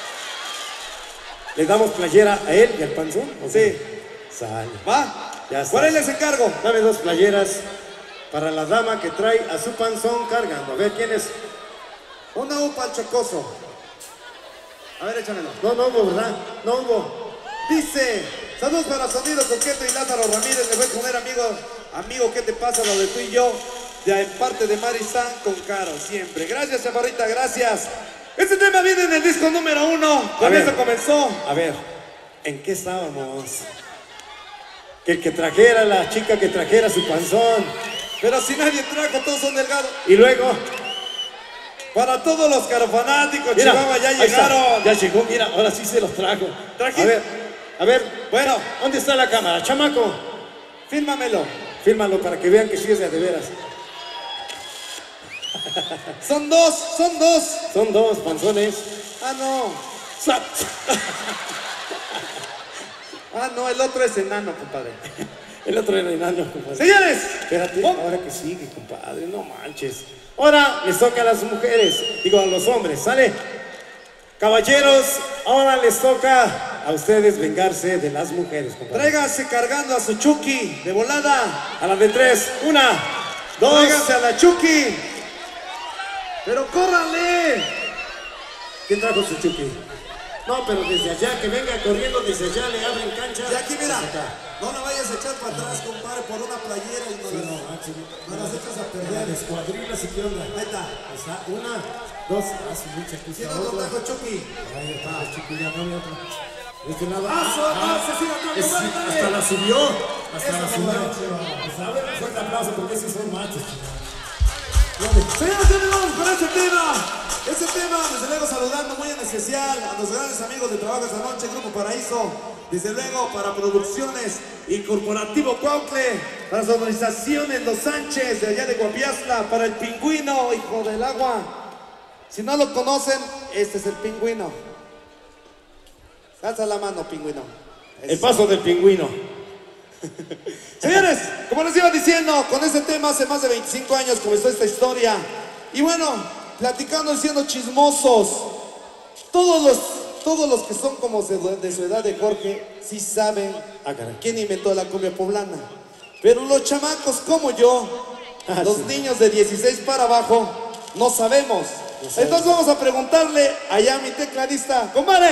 ¿Le damos playera a él y al panzón? ¿O Sí. Sale. ¿Va? Ya está. ¿Cuál es ese encargo? Dame dos playeras para la dama que trae a su panzón cargando. A ver, ¿quién es? Una upa al chocoso. A ver, échamelo. No, no hubo, ¿verdad? No hubo. Dice, saludos para Sonido Coqueto y Lázaro Ramírez. Le voy a poner, amigo, amigo, ¿qué te pasa lo de tú y yo? De parte de Marisán con Caro, siempre. Gracias, chaparrita, gracias. Este tema viene en el disco número uno. Con ver. eso comenzó. A ver, ¿en qué estábamos? Que el que trajera, la chica que trajera su panzón. Pero si nadie trajo, todos son delgados. Y luego, Para todos los carofanáticos, mira, Chihuahua, ya ahí está, llegaron. ya llegó, mira, ahora sí se los trajo. Traje- A ver, a ver, Bueno, ¿dónde está la cámara? Chamaco, fírmamelo. fírmalo para que vean que sí es de de veras. Son dos, son dos. Son dos panzones. Ah, no. Sa- Ah, no, el otro es enano, compadre. El otro era enano, compadre. Señores, Espérate, oh, ahora que sigue, compadre, no manches. Ahora les toca a las mujeres, digo a los hombres, ¿sale? Caballeros, ahora les toca a ustedes vengarse de las mujeres, compadre. tráigase cargando a su Chucky de volada. A la de tres, una, dos. Tráiganse a la Chucky. Pero córranle. ¿Quién trajo su chuki? No, pero desde allá, que venga corriendo desde allá, le abren cancha. Y aquí, mira, Desde acá. no la vayas a echar para atrás, compadre, por una playera y no, las, no las echas a perder. Escuadrilas y qué onda. Ahí está. Está una, dos, ah, su lucha, aquí ¿Quién está otro otra. trajo Chucky? Ahí está la chuki, ya no hay otra. De este lado. Ah, so- ah, se sigue otro, es- compadre, dale. hasta la subió. Hasta Eso la no subió. va. Pues, a ver, un fuerte aplauso porque esos son machos. Señores, terminamos con este tema. Este tema, desde luego, saludando muy en especial a los grandes amigos de Trabajo esta noche, Grupo Paraíso, desde luego para Producciones y Corporativo Cuautle, para las organizaciones Los Sánchez de allá de Guapiazla, para el Pingüino, hijo del agua. Si no lo conocen, este es el Pingüino. Alza la mano, Pingüino. El paso del pingüino. Señores, como les iba diciendo, con este tema hace más de veinticinco años comenzó esta historia. Y bueno, platicando y siendo chismosos, todos los, todos los que son como de, de su edad de Jorge, sí saben Ah, caray. quién inventó la cumbia poblana. Pero los chamacos como yo, Ah, los sí. niños de dieciséis para abajo, no sabemos. No sabemos. Entonces vamos a preguntarle allá a mi tecladista, compadre,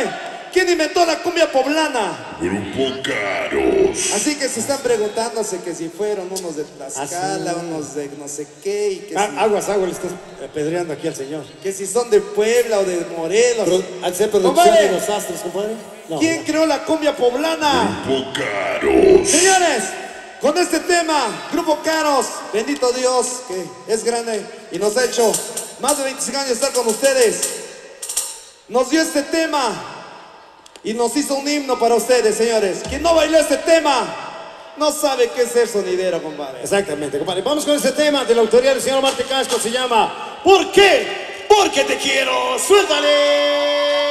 ¿quién inventó la cumbia poblana? Grupo Caros. Así que se están preguntándose que si fueron unos de Tlaxcala, Así. unos de no sé qué, y que, Ah, si, aguas, aguas, le estás apedreando aquí al señor. que si son de Puebla o de Morelos. Pro, al ser producción Compadre, de los astros, compadre. No, ¿quién no. creó la cumbia poblana? Grupo Caros. Señores, con este tema, Grupo Caros, bendito Dios, que es grande y nos ha hecho más de veinticinco años estar con ustedes. Nos dio este tema y nos hizo un himno para ustedes, señores. Quien no bailó este tema, no sabe qué es ser sonidero, compadre. Exactamente, compadre. Vamos con este tema de la autoría del señor Marte Casco. Se llama ¿Por qué? Porque te quiero. ¡Suéltale!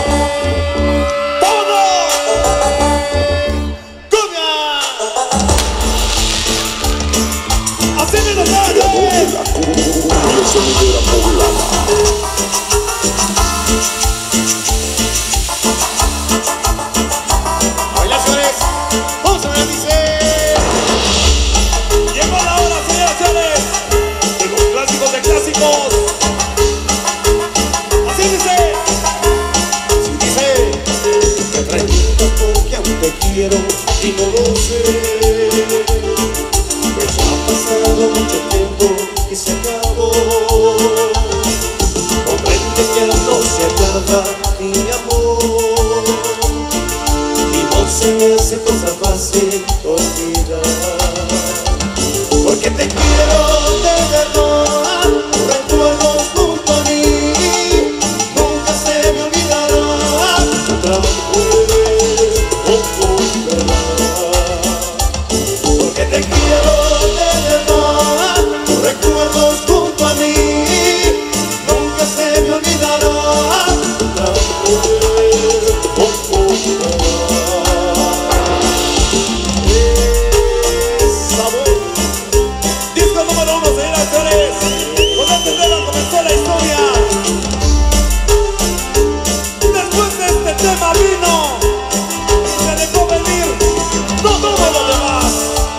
¡Todo! ¡Cumbia! ¡Así me lo sale! La cumbia sonidera poblana. ¡Baila, señores! ¡Vamos a ver, dice! Llegó la hora, señoras y señores, de los clásicos de clásicos. Así dice. Así dice. Me preguntas porque aún te quiero y no lo sé. Pues ya ha pasado mucho tiempo y se acabó. Comprende que no se acaba mi amor y no se me hace cosa fácil olvidar. Porque te quiero de verdad, recuerdos junto a mí nunca se me olvidará. Otra vez, oh, verdad. Porque te quiero de verdad, recuerdos junto a mí nunca se me olvidará. Otra vez, oh, verdad. Sabor. Disco número uno, señoras y señores. Con este tema comenzó la historia. Después de este tema vino y se dejó venir todo lo demás.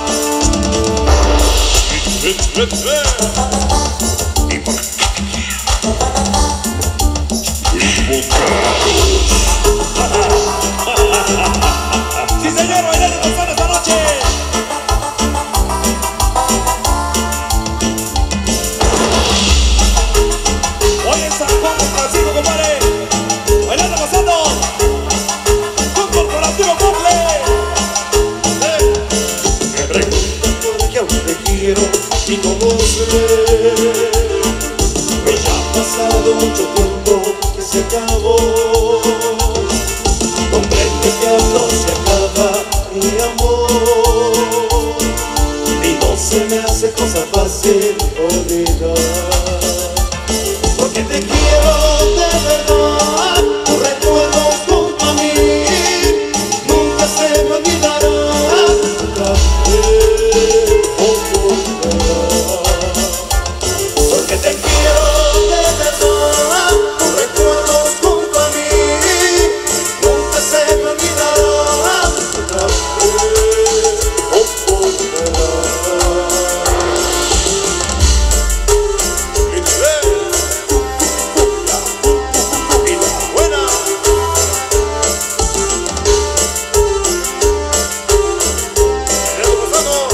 Grupo Caros. Sí, señor, bailar y danzar esta noche. Hoy en San Juan de Francisco, compadre. Bailando, pasando. Un corporativo cumple. Me preguntas por qué aún te quiero y no lo sé. Pues ya ha pasado mucho tiempo que se acabó. Comprende que no se acaba mi amor y no se me hace cosa fácil olvidar. Porque te quiero de verdad, tus recuerdos junto a mí nunca se me olvidará. Otra vez, oh, verdad. Porque te quiero de verdad, tus recuerdos junto a mí nunca se me olvidará. Otra vez, oh, verdad. Y la buena. El pasado.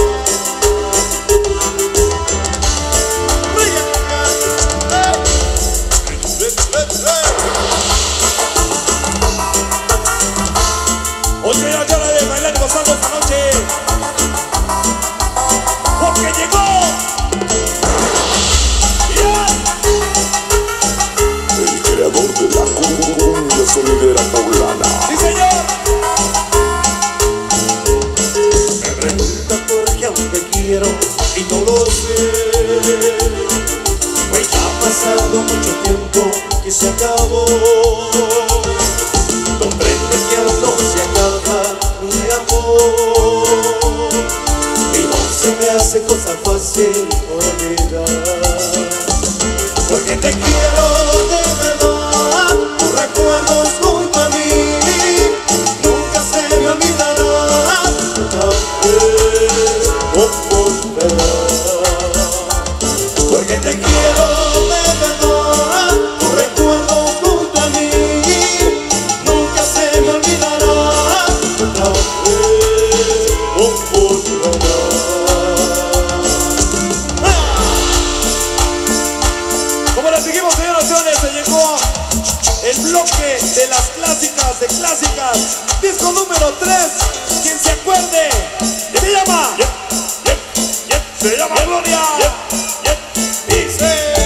Hoy se la cara de bailar y gozando esta noche. Porque llegó. Yeah. El creador de la cumbia sonidera poblana. Sí, señor. Me pregunta por qué aún te quiero y no lo sé. Pues ya ha pasado mucho tiempo y se acabó. Comprende que aún no se acaba mi amor y no se me hace cosa fácil olvidar. Porque te quiero de verdad, tus recuerdos junto a mí nunca se me olvidará. Otra vez, oh, verdad. Porque te quiero de verdad, tus recuerdos junto a mí llegó el bloque de las clásicas de clásicas. Disco número tres. Quien se acuerde, se llama Yep, yep, yep. Se llama Gloria. Yep, yep. Dice.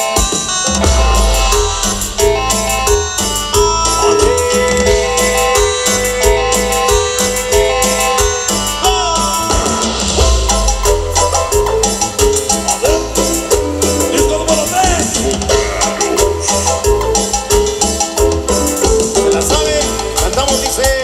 Disco número tres. ¿Se la sabe? Cantamos, dice.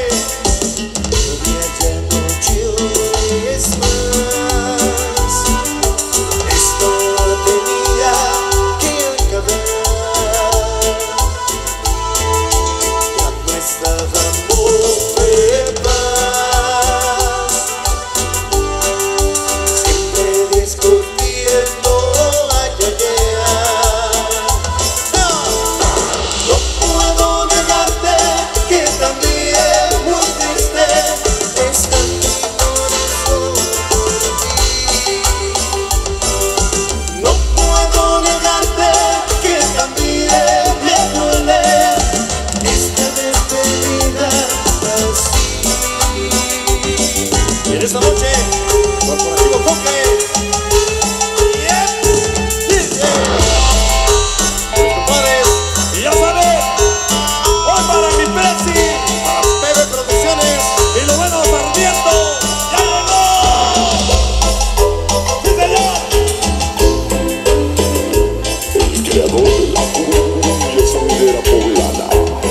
Esta noche, Corporativo Coque. Los compadres, Y ya sabes, hoy para mi Prezi para Pepe Producciones. y lo bueno Sarmiento, ya llegó. Sí, señor. El creador de la cumbia sonidera poblana.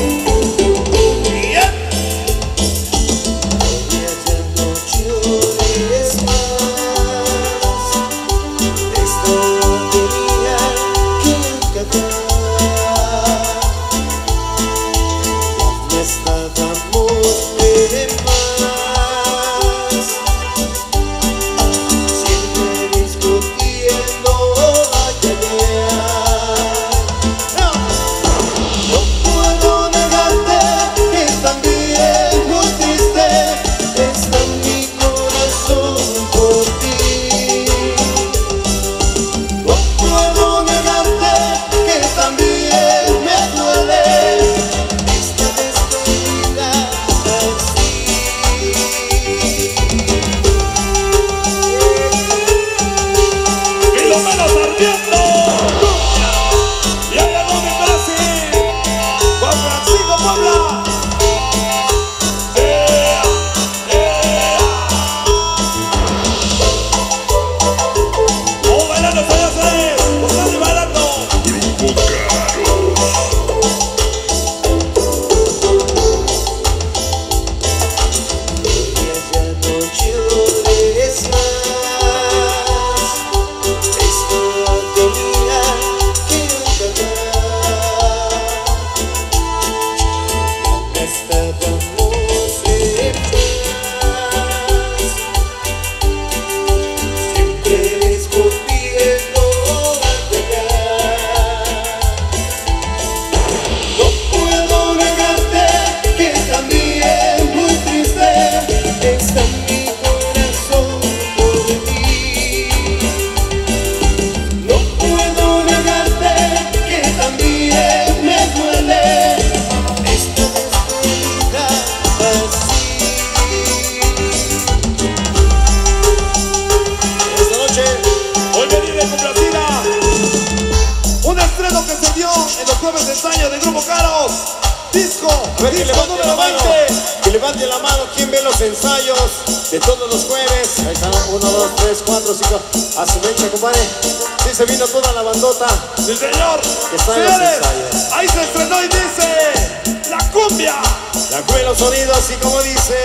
jueves de ensayo de Grupo Caros. Disco, A ver, que disco levante número la mano, veinte. que levante la mano, ¿quién ve los ensayos de todos los jueves? Ahí están, uno, dos, tres, cuatro, cinco, a su mecha, compadre. Sí, se vino toda la bandota. Sí, señor. Que están los Señores, ensayos. ahí se estrenó y dice La Cumbia. La cumbia los sonidos, así como dice.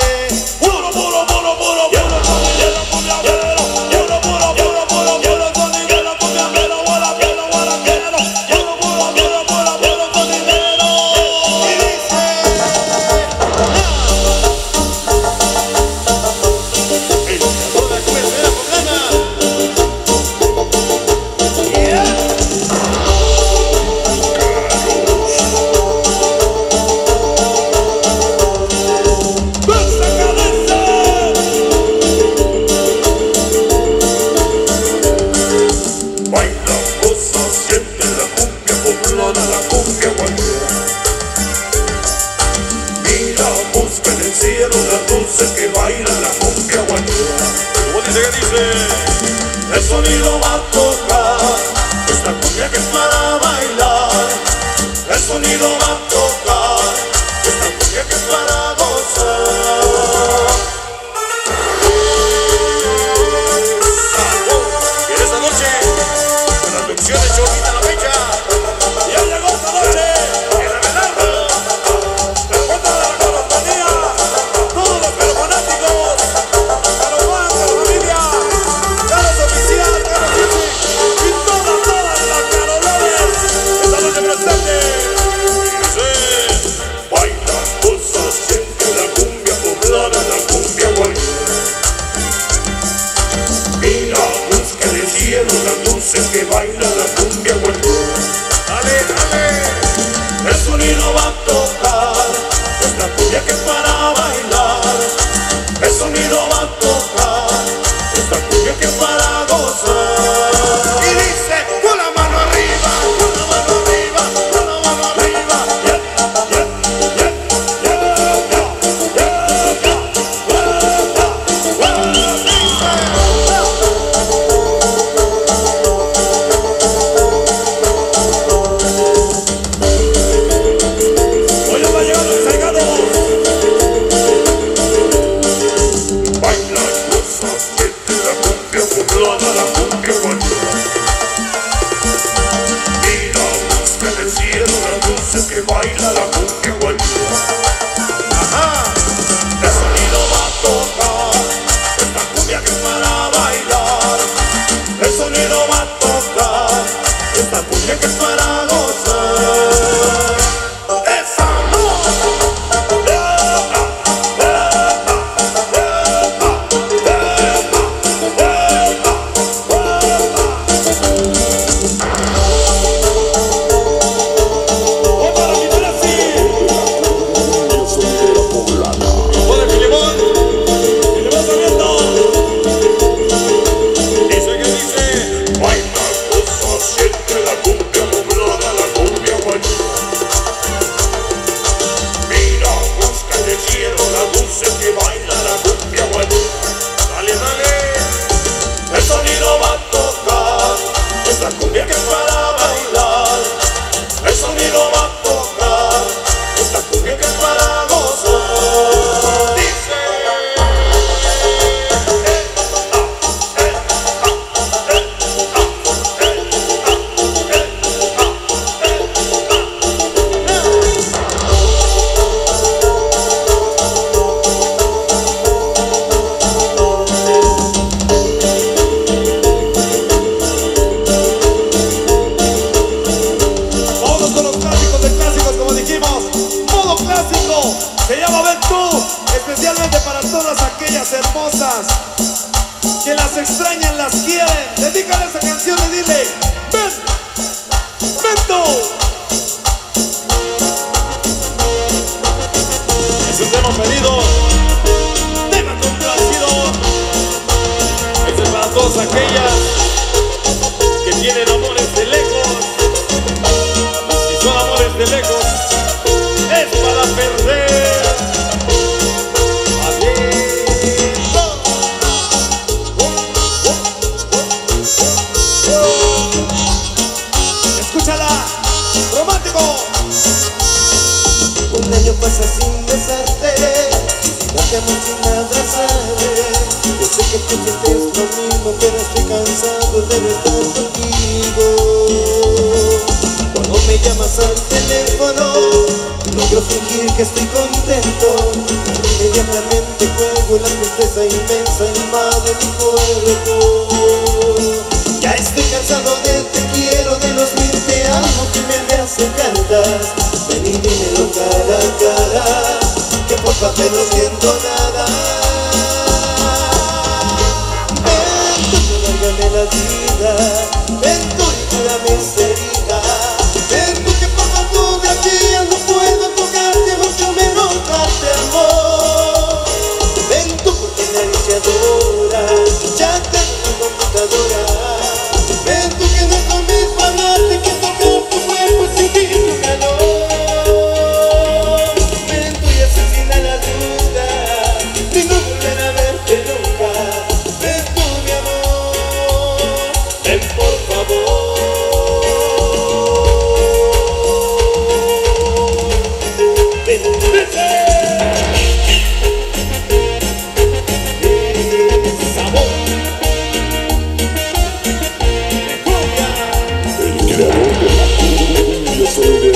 Puro, puro, puro, puro, puro, sonido, cumbia, puro, puro, puro, puro, puro, puro, sonido, la cumbia, puro, guara, puro, guara, puro, puro, puro, puro, puro, puro, sonidero. Y dice Toda la cumbia sonidera poblana. ¡Esa cabeza! sonido va a tocar esta cumbia que es para bailar. El sonido va a tocar esta cumbia que es para gozar. Y en esta noche, con la producción de Cholita La Fecha, ya llegó esta noche el Abelardo, la cuenta de la corontanía, todos los perofanáticos, Carlos Juan, Carlos Familia, Carlos Oficial, Carlos Music y todas, todas las Carolones esta noche presente. Baila cosas, siente la cumbia poblana, la cumbia guayana. Mira, busca en el cielo las luces que baila la cumbia guayana. Dale, dale. El sonido va a tocar esta cumbia que es para bailar. El sonido va a tocar esta cumbia que es para gozar. Y dice, con la mano arriba, con la mano arriba, con la mano arriba. Yeah, yeah, yeah, yeah, yeah, yeah, yeah, yeah, yeah, Oye, va llegando el Saigado. Baila cosas, siente la cumbia poblana, la cumbia guayana. Mira, busca en el cielo las luces que baila la cumbia guayana. Ajá. El sonido va a tocar esta cumbia que es para bailar. El sonido va a tocar esta cumbia que es para gozar. Esa Cumbia sonidera poblana. Hola, Filemón. Filemón Sarmiento. Dice que dice. baila cosas, siente la cumbia poblana, la cumbia guayana. Mira, busca en el cielo las luces que baila la cumbia guayana. Dale, dale. El sonido va a tocar esta cumbia que es para bailar. El sonido va a tocar esta cumbia que es para gozar. Dice. Vámonos con los clásicos de clásicos, como dijimos. Modo clásico. Se llama Ven Tú. Especialmente para todas aquellas hermosas que las extrañan, las quieren. Dedícale esa canción y dile: ven, ven tú. Es un tema pedido. Tema complacido. Este es para todas aquellas que tienen amores de lejos. Si son amores de lejos, es para perder. Adiós. Escúchala. Romántico. Un año pasa sin besarte, sin darte amor, sin abrazarte. Yo sé que tú sientes lo mismo, pero estoy cansado de estar contigo. Cuando me llamas al teléfono, logro fingir que estoy contento. Inmediatamente juego la tristeza inmensa en más de mi cuerpo. Ya estoy cansado de te quiero, de los mil te amo que me hacen cartas. Ven y dímelo cara a cara, que por papel no siento nada. Ven tú, lárgame la vida. Ven tú y cúrame esta herida. Ven tú que por favor de aquí ya no puedo tocarte, mucho menos darte amor. Ven tú porque nadie te adora, ya tengo tu computadora. Ven tú que no es lo mismo hablarte que tocar tu cuerpo y sentir tu calor.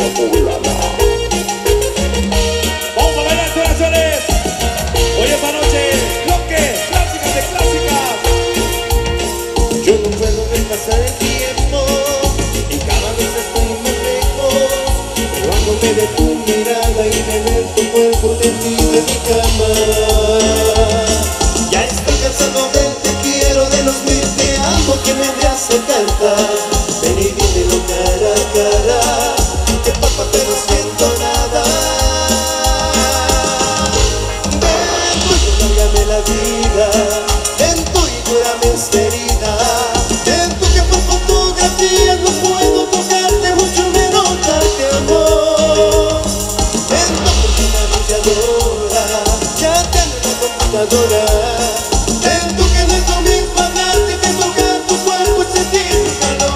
poblana. Vamos a bailar, corazones. Hoy esta noche, bloque, clásicas de clásicas. Yo no puedo ver pasar el tiempo y cada vez estoy más lejos, robándome de tu mirada y de ver tu cuerpo tendido en mi cama. Ya estoy cansado del te quiero, de los mil te amo que me hace cantar. Ven y dímelo cara a cara, que papá te no siento nada. Ven tú y llámame la vida, ven tú y cúrame esta herida. Ven tú que por fotografía no puedo tocarte, mucho menos darte amor. Ven tú porque una brilladora ya tiene una computadora. Ven tú que no es lo mismo hablarte que tocar tu cuerpo y sentir tu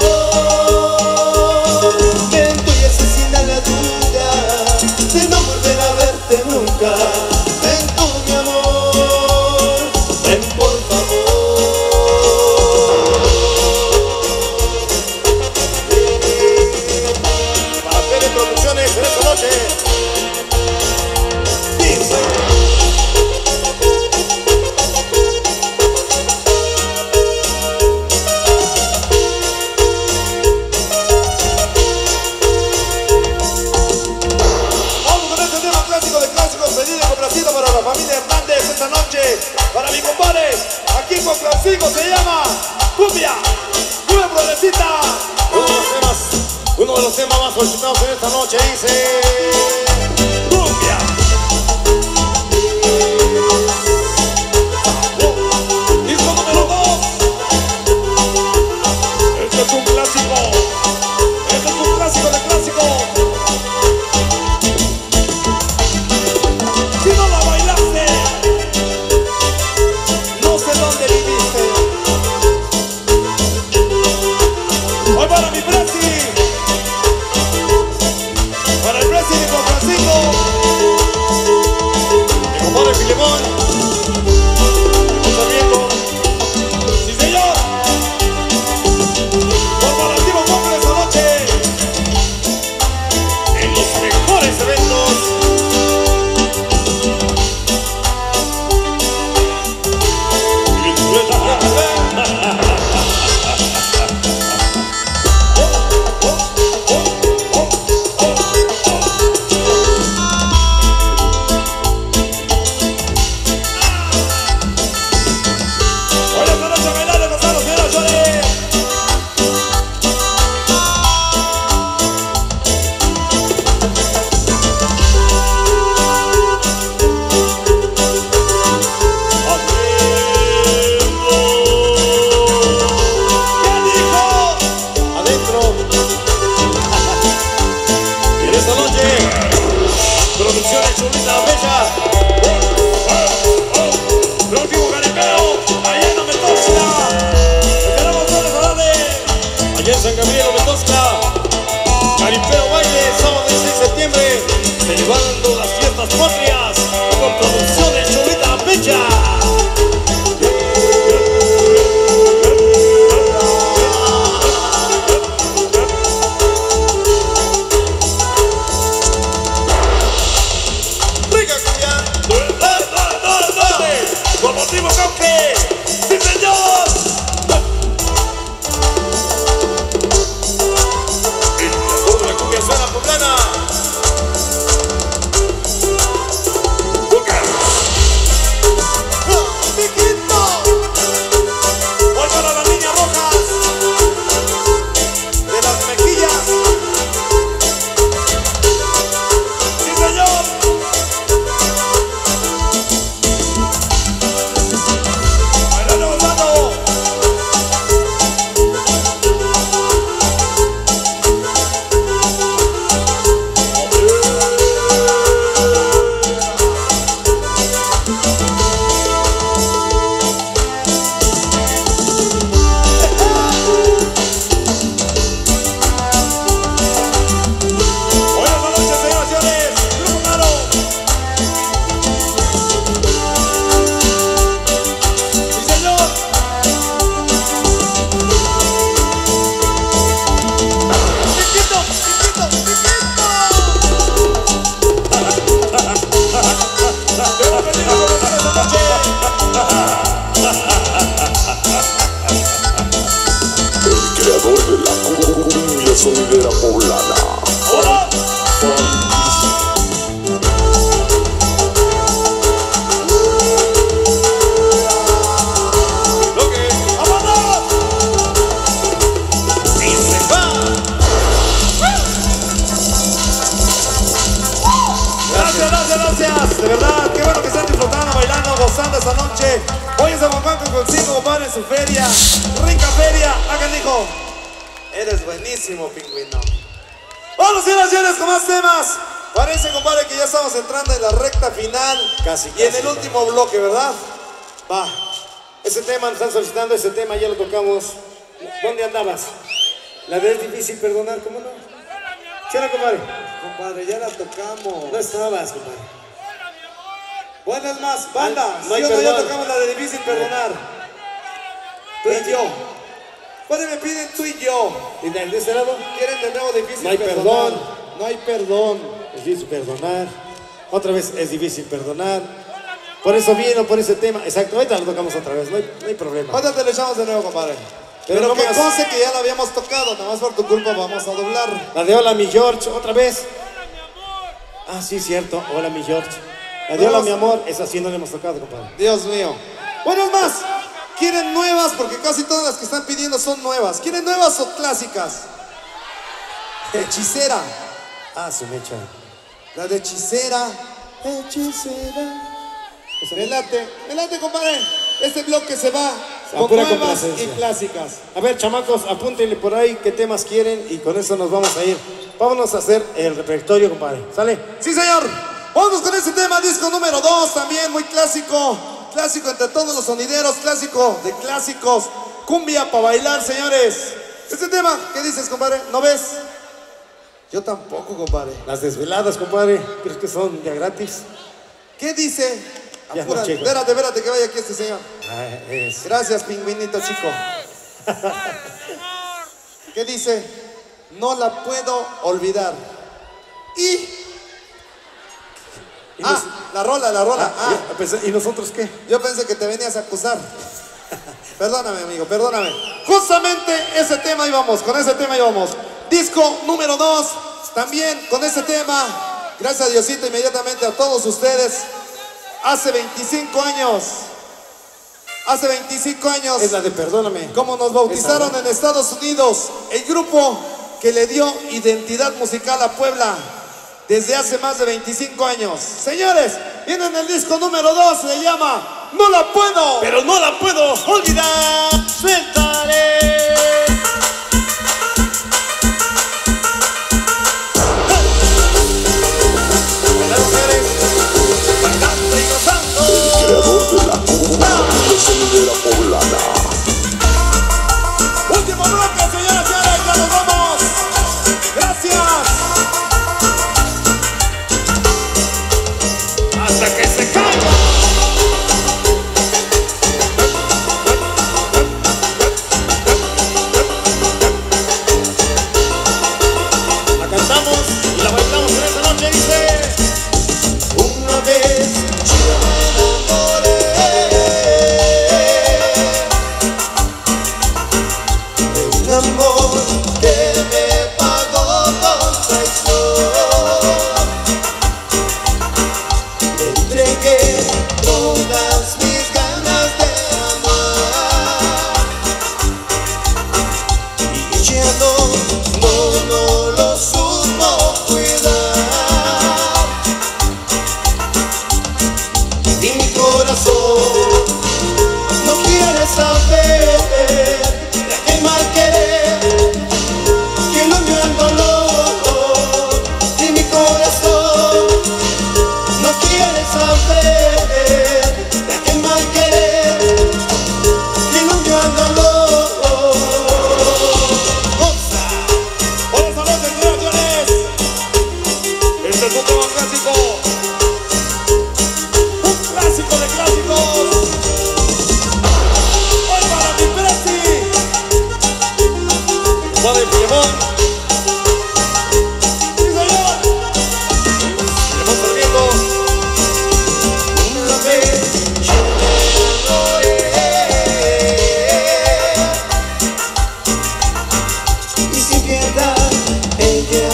calor. Ven tú y asesina la duda de no volver a verte nunca. Ven tú mi amor, ven por favor. Para Pérez Producciones en esta noche. Dice. Vamos con este tema clásico de clásicos, pedido y complacido para la familia Hernández esta noche. Para mi compadre, aquí con clásico se llama Cumbia. Cumbia Florecita. Uno de los temas, uno de los temas más solicitados en esta noche dice. Cumbia. Disco número dos. Este es un clásico. Este es un clásico de clásico. Si no la bailaste, no sé dónde viviste. Hoy para mi Presi, para el Presi de Juan Francisco, Mi compadre Filemón. está viendo. Sí señor. Corporativo Cumple esta noche en los mejores eventos. Hoy esta noche a bailar, a gozar, señoras y señores. ¿Qué dijo? Adentro. Y en esta noche, Producciones Chulita La Fecha. Próximo Caripeo, allá en Ometosca. Esperamos todas las edades. Allá en San Gabriel, Ometosca. Caripeo Baile, sábado dieciséis de septiembre. Celebrando las fiestas patrias con Producciones Chulita La Fecha. Rica cumbia. Por motivo Cauque. ¡Sí, señor! Toda la cumbia suena poblana. poblana. ¡Hola! Lo que ¡Vámonos! y se va. Gracias, gracias, gracias. De verdad, qué bueno que están disfrutando, bailando, gozando esta noche. Hoy en San Juan con consigo, compadre, en su feria. Rica feria. Hagan, hijo. Eres buenísimo, pingüino. Vamos, señoras y señores, con más temas. Parece, compadre, que ya estamos entrando en la recta final. Casi, Y en casi. el último bloque, ¿verdad? Va. Ese tema, nos están solicitando ese tema, ya lo tocamos. ¿Dónde andabas? La de es difícil perdonar, ¿cómo no? ¿Sí era, compadre? Compadre, ya la tocamos. No estabas, compadre. Buenas más, banda. No hay ¿Sí o no? Ya perdón. tocamos la de difícil perdonar. Tú y yo. ¿Cuándo me piden tú y yo? ¿Y de de este lado? ¿Quieren de nuevo difícil No hay perdonar? perdón. No hay perdón. Es difícil perdonar. Otra vez es difícil perdonar. Por eso vino, por ese tema. Exacto, ahorita lo tocamos otra vez, no hay, no hay problema. ¿Cuándo te lo echamos de nuevo, compadre? Pero Pero, no que más. conste que ya la habíamos tocado, nada más por tu culpa vamos a doblar. La de Hola mi George, otra vez. Ah, sí, cierto. Hola mi George. La de Hola Vamos. mi amor, esa sí no le hemos tocado, compadre. Dios mío. Buenas más. ¿Quieren nuevas? Porque casi todas las que están pidiendo son nuevas. ¿Quieren nuevas o clásicas? Hechicera. Ah, su mecha. La de hechicera. Hechicera. Me late, me late, compadre. Este bloque se va A con pura nuevas complacencia. y clásicas. A ver, chamacos, apúntenle por ahí qué temas quieren y con eso nos vamos a ir. Vámonos a hacer el repertorio, compadre. ¿Sale? Sí, señor. Vamos con este tema, disco número dos, también muy clásico. Clásico entre todos los sonideros, clásico de clásicos. Cumbia para bailar, señores. Este tema, ¿qué dices, compadre? ¿No ves? Yo tampoco, compadre. Las desveladas, compadre. ¿Crees que son ya gratis? ¿Qué dice? Ya no Apúrate. checo. Espérate, espérate, que vaya aquí este señor. Ah, es. Gracias, pingüinito chico. ¿Qué dice? No la puedo olvidar. Y... Y Ah, nos- la rola, la rola. Ah, Ah, ya, pensé, ¿y nosotros qué? yo pensé que te venías a acusar. Perdóname, amigo, perdóname. Justamente ese tema íbamos, con ese tema íbamos. Disco número dos, también con ese tema. Gracias a Diosito, inmediatamente a todos ustedes. Hace veinticinco años, hace veinticinco años, Es la de Perdóname. como nos bautizaron Esa, ¿no? en Estados Unidos, el grupo que le dio identidad musical a Puebla desde hace más de veinticinco años. Señores, viene en el disco número dos, se llama No la puedo. Pero no la puedo olvidar. Suéltale. Bailando y gozando. Creador de la cumbia sonidera poblana. Último bloque, señoras y señores, ya nos vamos. Gracias. Hasta que se caiga.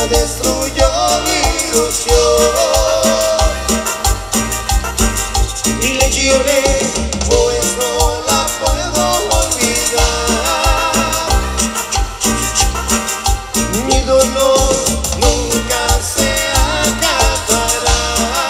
destruyó mi ilusión. Y le lloré, pues no la puedo olvidar. Mi dolor nunca se acabará.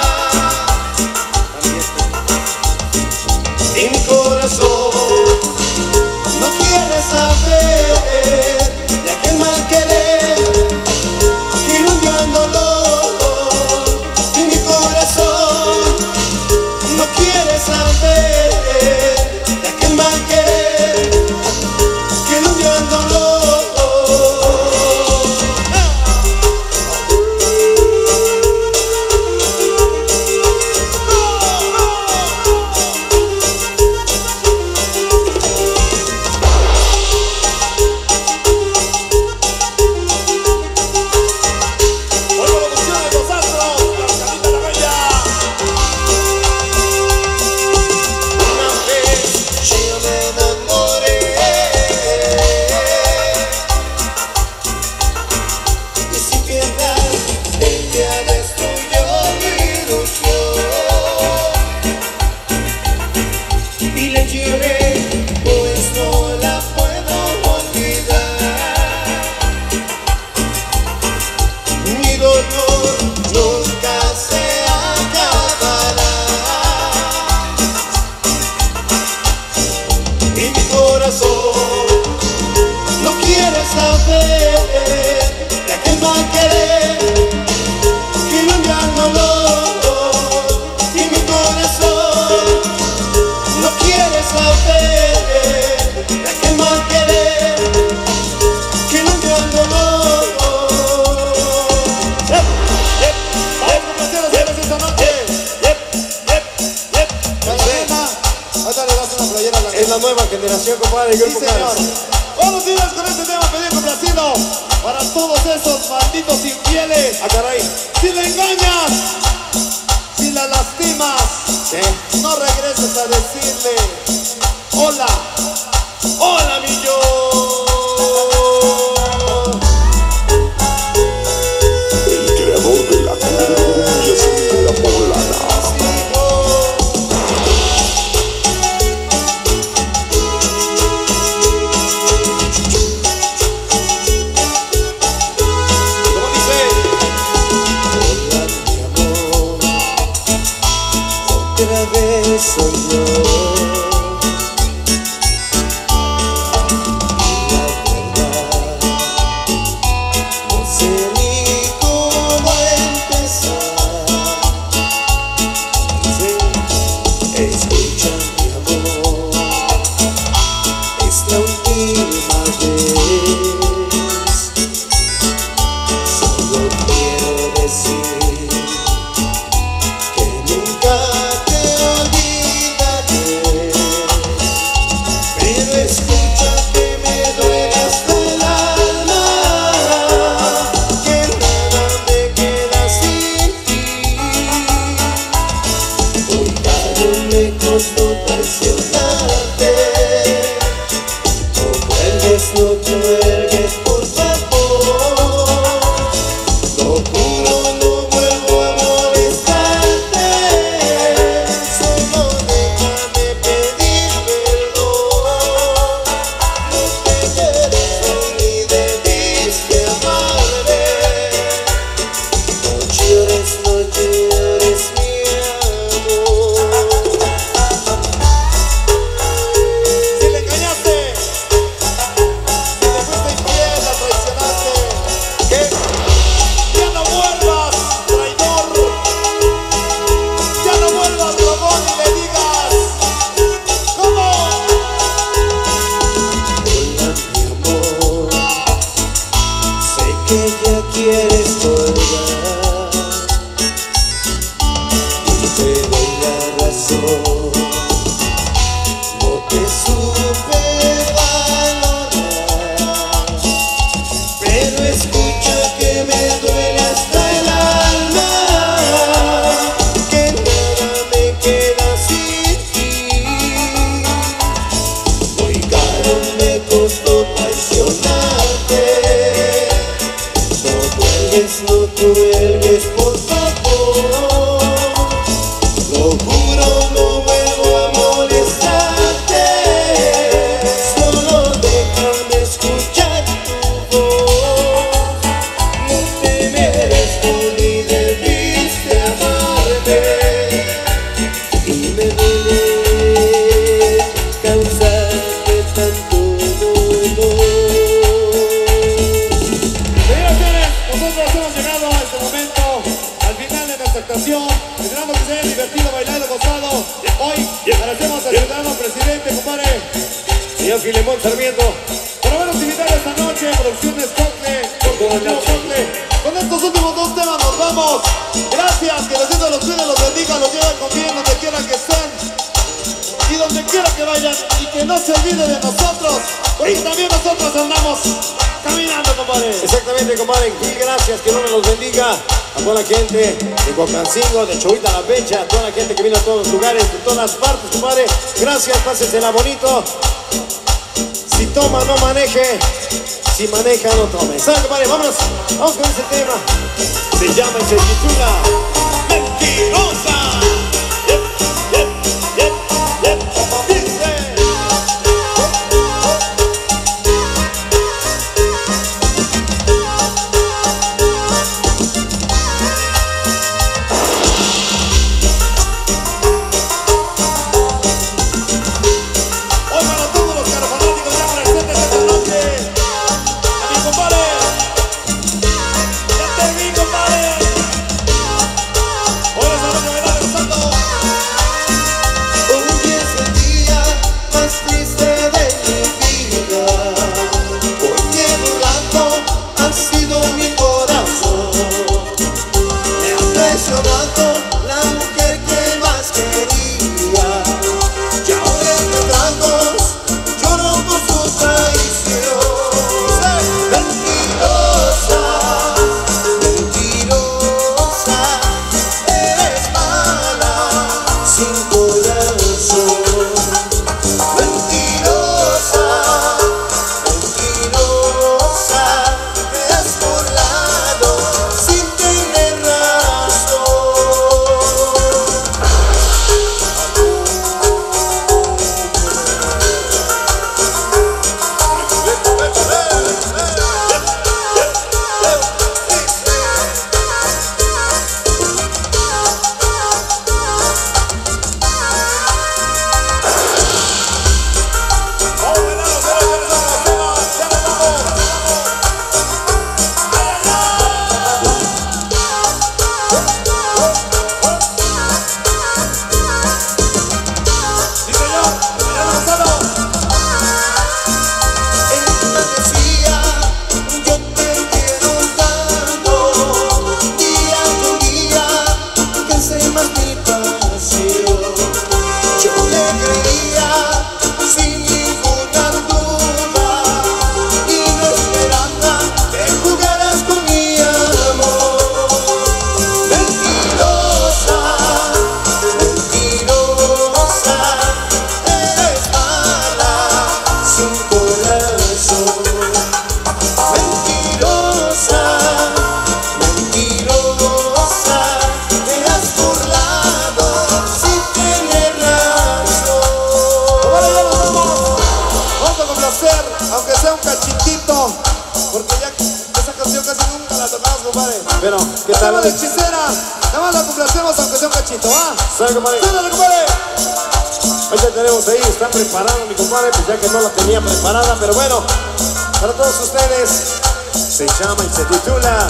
Y mi corazón no quiere saber de aquel mal querer que inundándolo. Y mi corazón no quiere saber de aquel mal querer que inundándolo. No quiere saber de aquel mal querer que inundándolo. Y mi corazón no quiere saber de aquel mal querer que inundándolo. Yep, yep, vamos a complacer a ustedes esta noche. Yep, yep, yep. Ahorita le das una playera a la Es la nueva generación, compadre. Sí, señor. Vamos, señores, con este tema pedir complacido para todos esos malditos infieles. Ah, caray. Si le engañas, si la lastimas, ¿Qué? no regreses a decirle hola, hola mi yo. El creador de la cumbia sonidera poblana. Otra vez soy yo. cuelgues, no cuelgues, por favor. Lo juro, no vuelvo a molestarte. Solo déjame escuchar tu voz. No te merezco ni debiste amarme. Y me duele causarte tanto dolor. Nosotros hemos llegado a este momento, al final de nuestra actuación, esperando que se hayan divertido, bailado, gozado. Hoy agradecemos al ciudadano presidente, compadre, Señor Filemón Sarmiento, por habernos invitado esta noche, Producciones Cocle, Corporativo Cocle. Con estos últimos dos temas nos vamos. Gracias, que los Dios los cuide, los bendiga, los lleve con bien donde quiera que estén y donde quiera que vayan, y que no se olvide de nosotros, porque Ey. también nosotros andamos caminando, compadre. exactamente, compadre, mil gracias, que no me los bendiga a toda la gente de Cocancingo, de Chovita La Pecha, a toda la gente que vino a todos los lugares, de todas las partes, compadre. Gracias, pásensela bonito. Si toma, no maneje. Si maneja, no tome. ¿Saben, compadre? Vámonos, vamos con ese tema. Se llama y se titula Mentirosa. Yep, yep, yep, yep. Dice. Hoy para todos los carofanáticos ya presentes esta noche, a mi compadre, ya te vi, compadre. Hoy esta noche me da gozando. Hoy es el día más triste de mi vida, porque volando ha sido mi corazón. Me ha traicionado la mujer que más quería, y ahora entre tragos lloro por su traición. Mentirosa, mentirosa, eres mala, sin corazón. Mentirosa, mentirosa, te has burlado sin tener razón. Vamos a bailar los corazones a los temas, ya nos vamos. Sí, señor, ya nos gozado. Ella decía, yo te quiero tanto, día con día, crece más mi pasión. Yo le creía sin ninguna duda, y no esperaba que jugaras con mi amor. Mentirosa, mentirosa, eres mala, sin corazón. Mentirosa, mentirosa, te has burlado sin tener razón. Ahora ya nos vamos. Vamos a complacer, aunque sea un cachitito, porque ya esa canción casi nunca la tocamos, compadre. Pero, ¿qué La tal? tema de hechicera, nada más la complacemos aunque sea un cachito, ¿va? ¿Sabe, compadre? ¡Súbele, compadre! Hoy ya tenemos ahí, está preparado mi compadre, pues ya que no la tenía preparada, pero bueno, para todos ustedes, se llama y se titula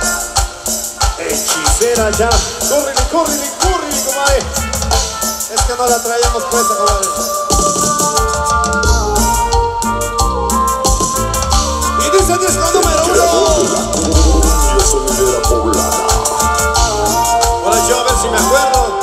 Hechicera ya. Córrele, córrele, córrele, compadre. Es que no la traíamos puesta, compadre. Y dice el disco número uno. Cumbia sonidera poblana. Ahora yo a ver si me acuerdo.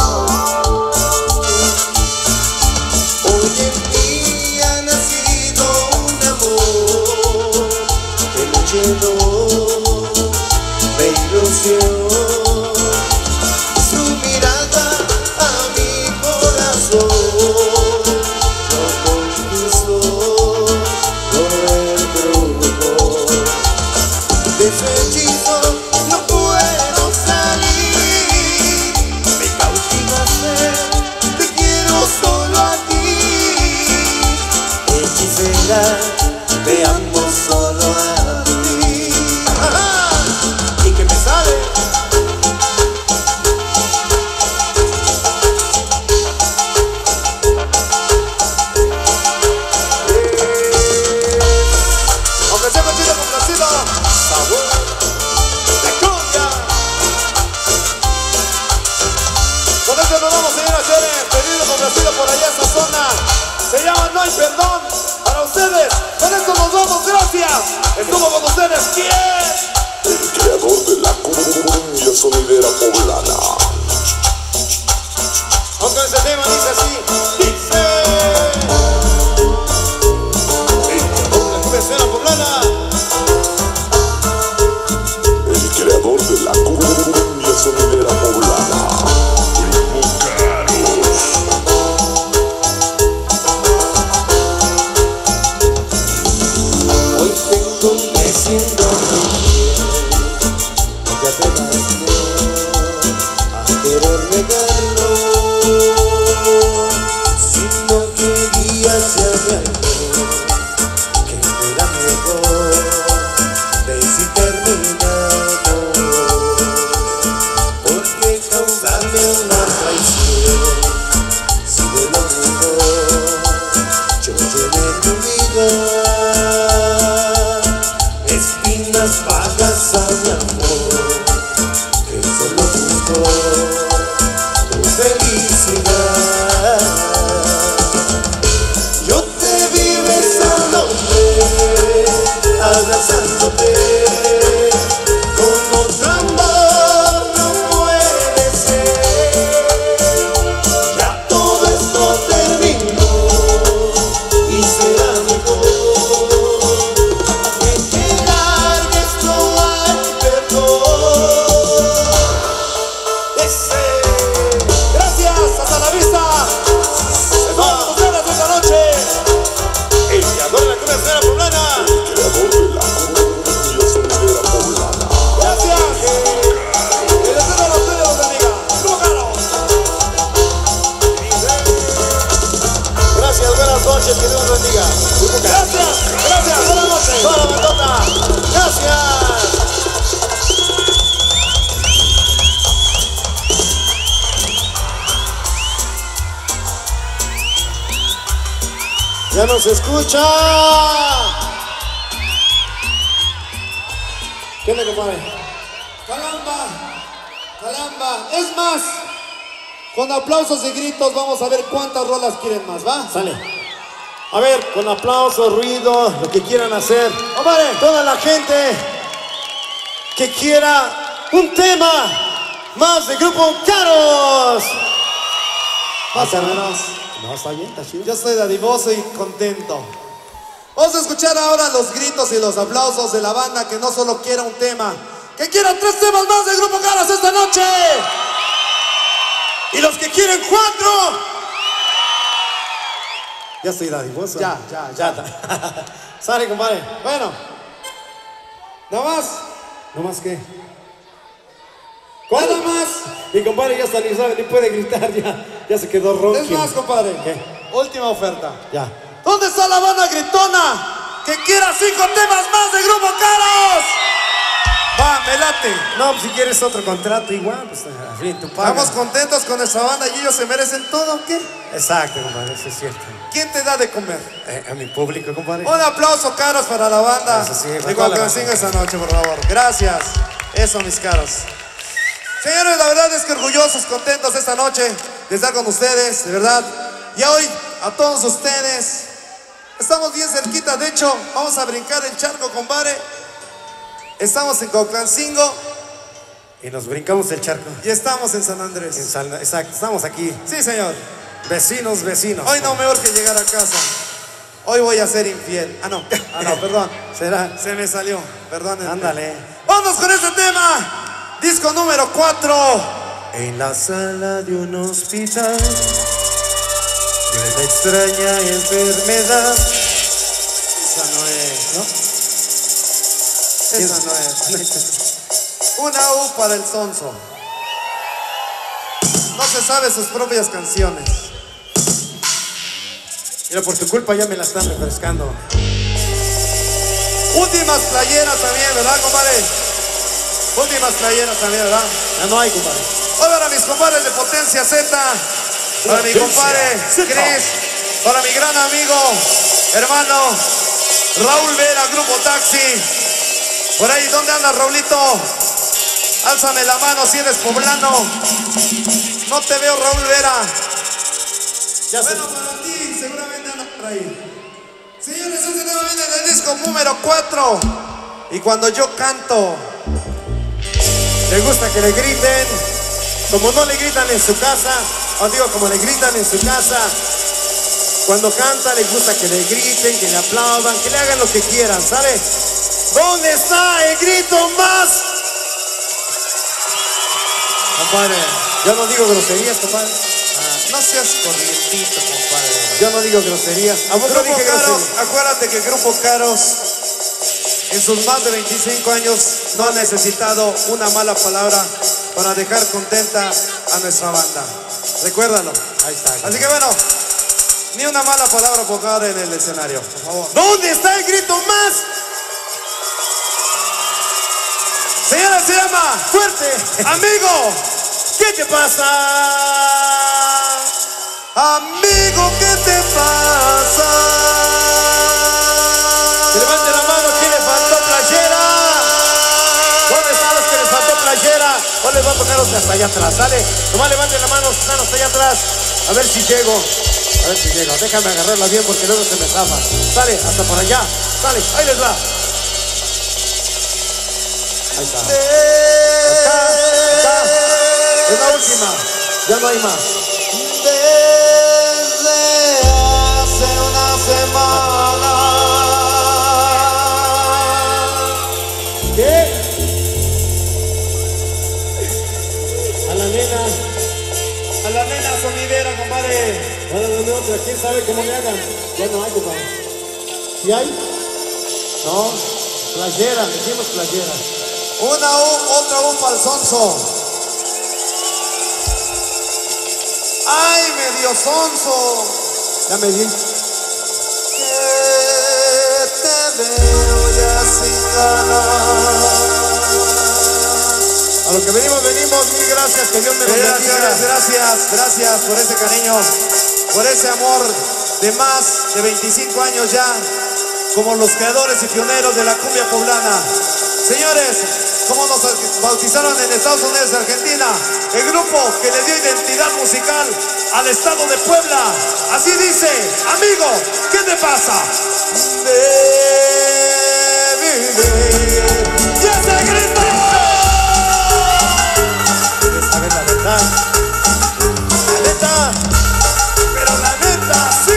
Hoy en día ha nacido un amor que me llenó de ilusión. Su mirada a mi corazón lo conquistó por el truco. llama No Hay Perdón. Para ustedes, con esto nos vamos, gracias. Estuvo con ustedes, ¿quién? El creador de la cumbia sonidera poblana. Vamos con ese tema, dice así. Dice. La cumbia sonidera poblana. El creador de la cumbia sonidera poblana. Grupo Caros. Hoy te encontré siendo ya te vas a querer negarlo. Si no querías ya algo que era mejor de si terminamos, porque causarme una traición si de lo mejor yo llené tu vida. Espinas vagas a mi amor, que solo busco tu felicidad. Yo te vi besándote, abrazándote, con otro amor no puede ser. Ya todo esto terminó y será mejor. Que Dios los bendiga. Gracias, gracias, buenas noches. Toda la bandota. Gracias. Ya nos escucha. ¿Qué le compadre? Caramba, caramba. Es más, con aplausos y gritos vamos a ver cuántas rolas quieren más, ¿va? Sale. A ver, con aplausos, ruido, lo que quieran hacer. Compadre, Toda la gente que quiera un tema más de Grupo Caros. más o menos. No, está bien, está chido. Yo estoy dadivoso y contento. Vamos a escuchar ahora los gritos y los aplausos de la banda que no solo quiera un tema, que quiera tres temas más de Grupo Caros esta noche. Y los que quieren cuatro. Ya estoy dadivoso. Ya, ya, ya. Sale, compadre. Bueno, nada más, ¿No más qué? nada más. Mi compadre ya está ni sabe, ni puede gritar, ya, ya se quedó ronco. Es más, compadre. ¿Qué? Última oferta. Ya. ¿Dónde está la banda gritona que quiera cinco temas más de Grupo Caros? Va, me late. No, pues si quieres otro contrato igual, pues al fin tú pagas. Estamos contentos con nuestra banda y ellos se merecen todo, ¿o qué? Exacto, compadre, eso es cierto. ¿Quién te da de comer? Eh, a mi público, compadre. Un aplauso, Caros, para la banda. Eso sí, de para toda la Huacalcingo banda. esta noche, por favor. Gracias. Eso, mis Caros. Señores, la verdad es que orgullosos, contentos esta noche de estar con ustedes, de verdad. Y hoy, a todos ustedes, estamos bien cerquita. De hecho, vamos a brincar el charco, compadre. Estamos en Cuautlancingo Y nos brincamos el charco. y estamos en San En Andrés. San- Exacto, estamos aquí. Sí, señor. Vecinos, vecinos. Hoy no me urge llegar a casa. Hoy voy a ser infiel. Ah, no. Ah, no, perdón. ¿Será? Se me salió. Perdónenme. Ándale. Vamos con este tema. Disco número cuatro. En la sala de un hospital de una extraña enfermedad. Esa no es, ¿No? Esa no es. Una U para el sonso. No se sabe sus propias canciones. Mira, por tu culpa ya me la están refrescando. Últimas playeras también, ¿verdad, compadre? Últimas playeras también, ¿verdad? Ya no hay, compadre. Hoy para mis compadres de Potencia Z, para mi compadre Chris, para mi gran amigo, hermano Raúl Vera, Grupo Taxi. Por ahí, ¿dónde anda, Raulito? Álzame la mano si eres poblano. No te veo, Raúl Vera. Ya Bueno, se... para ti, seguramente anda por ahí. Señores, este tema viene del disco número cuatro. Y cuando yo canto, Le gusta que le griten, como no le gritan en su casa, os digo, como le gritan en su casa. Cuando canta le gusta que le griten, que le aplaudan, que le hagan lo que quieran, ¿sabe? ¿Dónde está el grito más? Compadre, yo no digo groserías, compadre. ah, no seas corrientito, compadre. Yo no digo groserías. ¿A vos no Grupo dije Caros, groserías? acuérdate que el Grupo Caros en sus más de veinticinco años no ha necesitado una mala palabra para dejar contenta a nuestra banda. Recuérdalo. Ahí está. Así que bueno, ni una mala palabra por favor en el escenario, por favor. ¿Dónde está el grito más? Señora, se llama Fuerte. Amigo. ¿Qué te pasa? Amigo, ¿qué te pasa? Que levante la mano, ¿quién le faltó playera? ¿Dónde están los que les faltó playera? O les va a tocar los hasta allá atrás, ¿sale? Nomás levanten la mano, están hasta allá atrás. A ver si llego. A ver si llego. Déjame agarrarla bien porque luego se me zafa. Sale, hasta por allá. Sale, ahí les va. Ahí está. Acá, acá. Es la última. Ya no hay más. Desde hace una semana. ¿Qué? A la nena. A la nena sonidera, compadre. Ahora dame otra. ¿Quién sabe cómo le hagan? Ya no hay, compadre. ¿Sí hay? No. Playera, dijimos playera. Una U, otra U para el sonso. Ay, me dio sonso. Ya me di. Que te veo ya sin ganas. A lo que venimos, venimos. Mil gracias. Que Dios me los Gracias, bendiga. gracias, gracias por ese cariño, por ese amor de más de veinticinco años ya, como los creadores y pioneros de la cumbia poblana. Señores, como nos bautizaron en Estados Unidos y Argentina, el grupo que le dio identidad musical al estado de Puebla. Así dice, amigo, ¿qué te pasa? Baby, baby, ¡ya se gritó! ¿Quieres saber la verdad? La neta. Pero la neta, sí.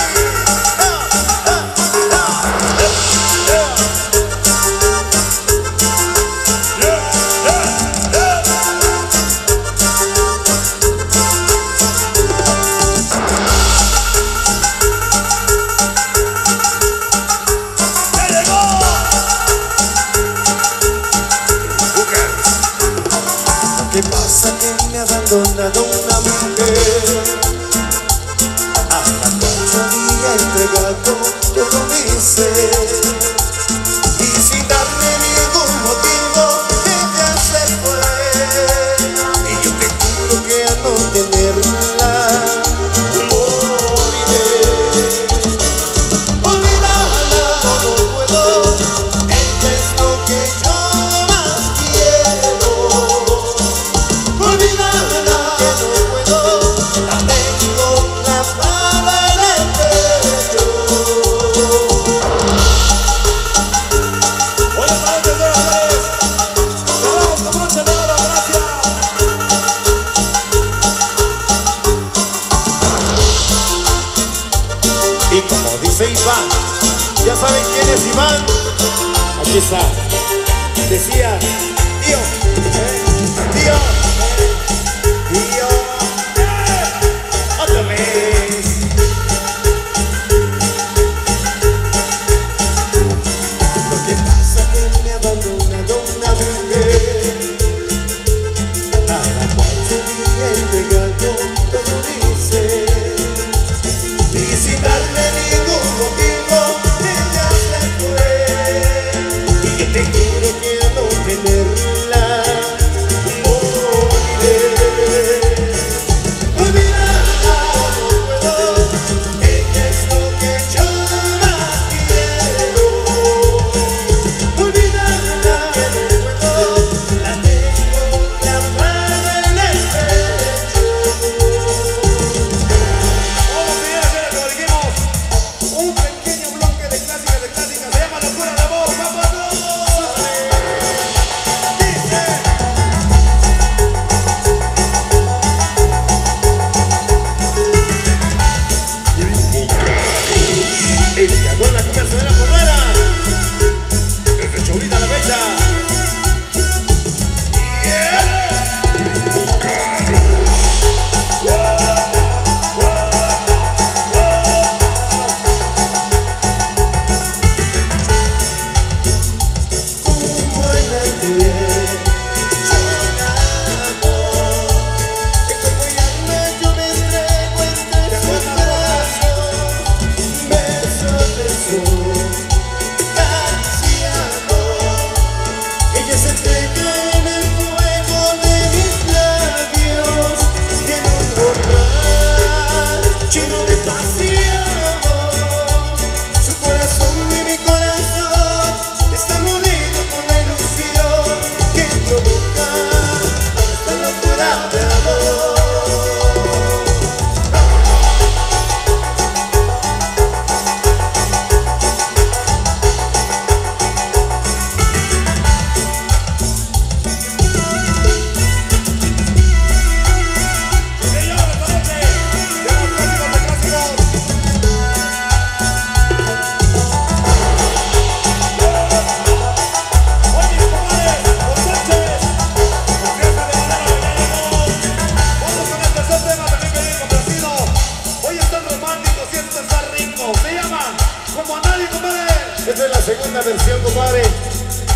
¿Qué pasa? Que me ha abandonado una mujer. Hasta cuatro días entregado todo mi ser. Y sin darme ningún motivo, ella se fue. Y yo te juro que al no tenerla, lo olvidé. Olvidarla no puedo. Ella es lo que yo más quiero. Olvidarla que no puedo, la tengo clavada en el pecho. Buenas noches, señores. Nos vamos con broche de oro, gracias. Y como dice Iván, ¿ya saben quién es Iván? Aquí está. Decía, tío, eh, tío, tío, eh, otra vez. Lo que pasa es que me ha abandonado una mujer. A la cual se había entregado todo mi ser. Y sin darle ningún motivo, ella se fue. Y yo te juro que al no tener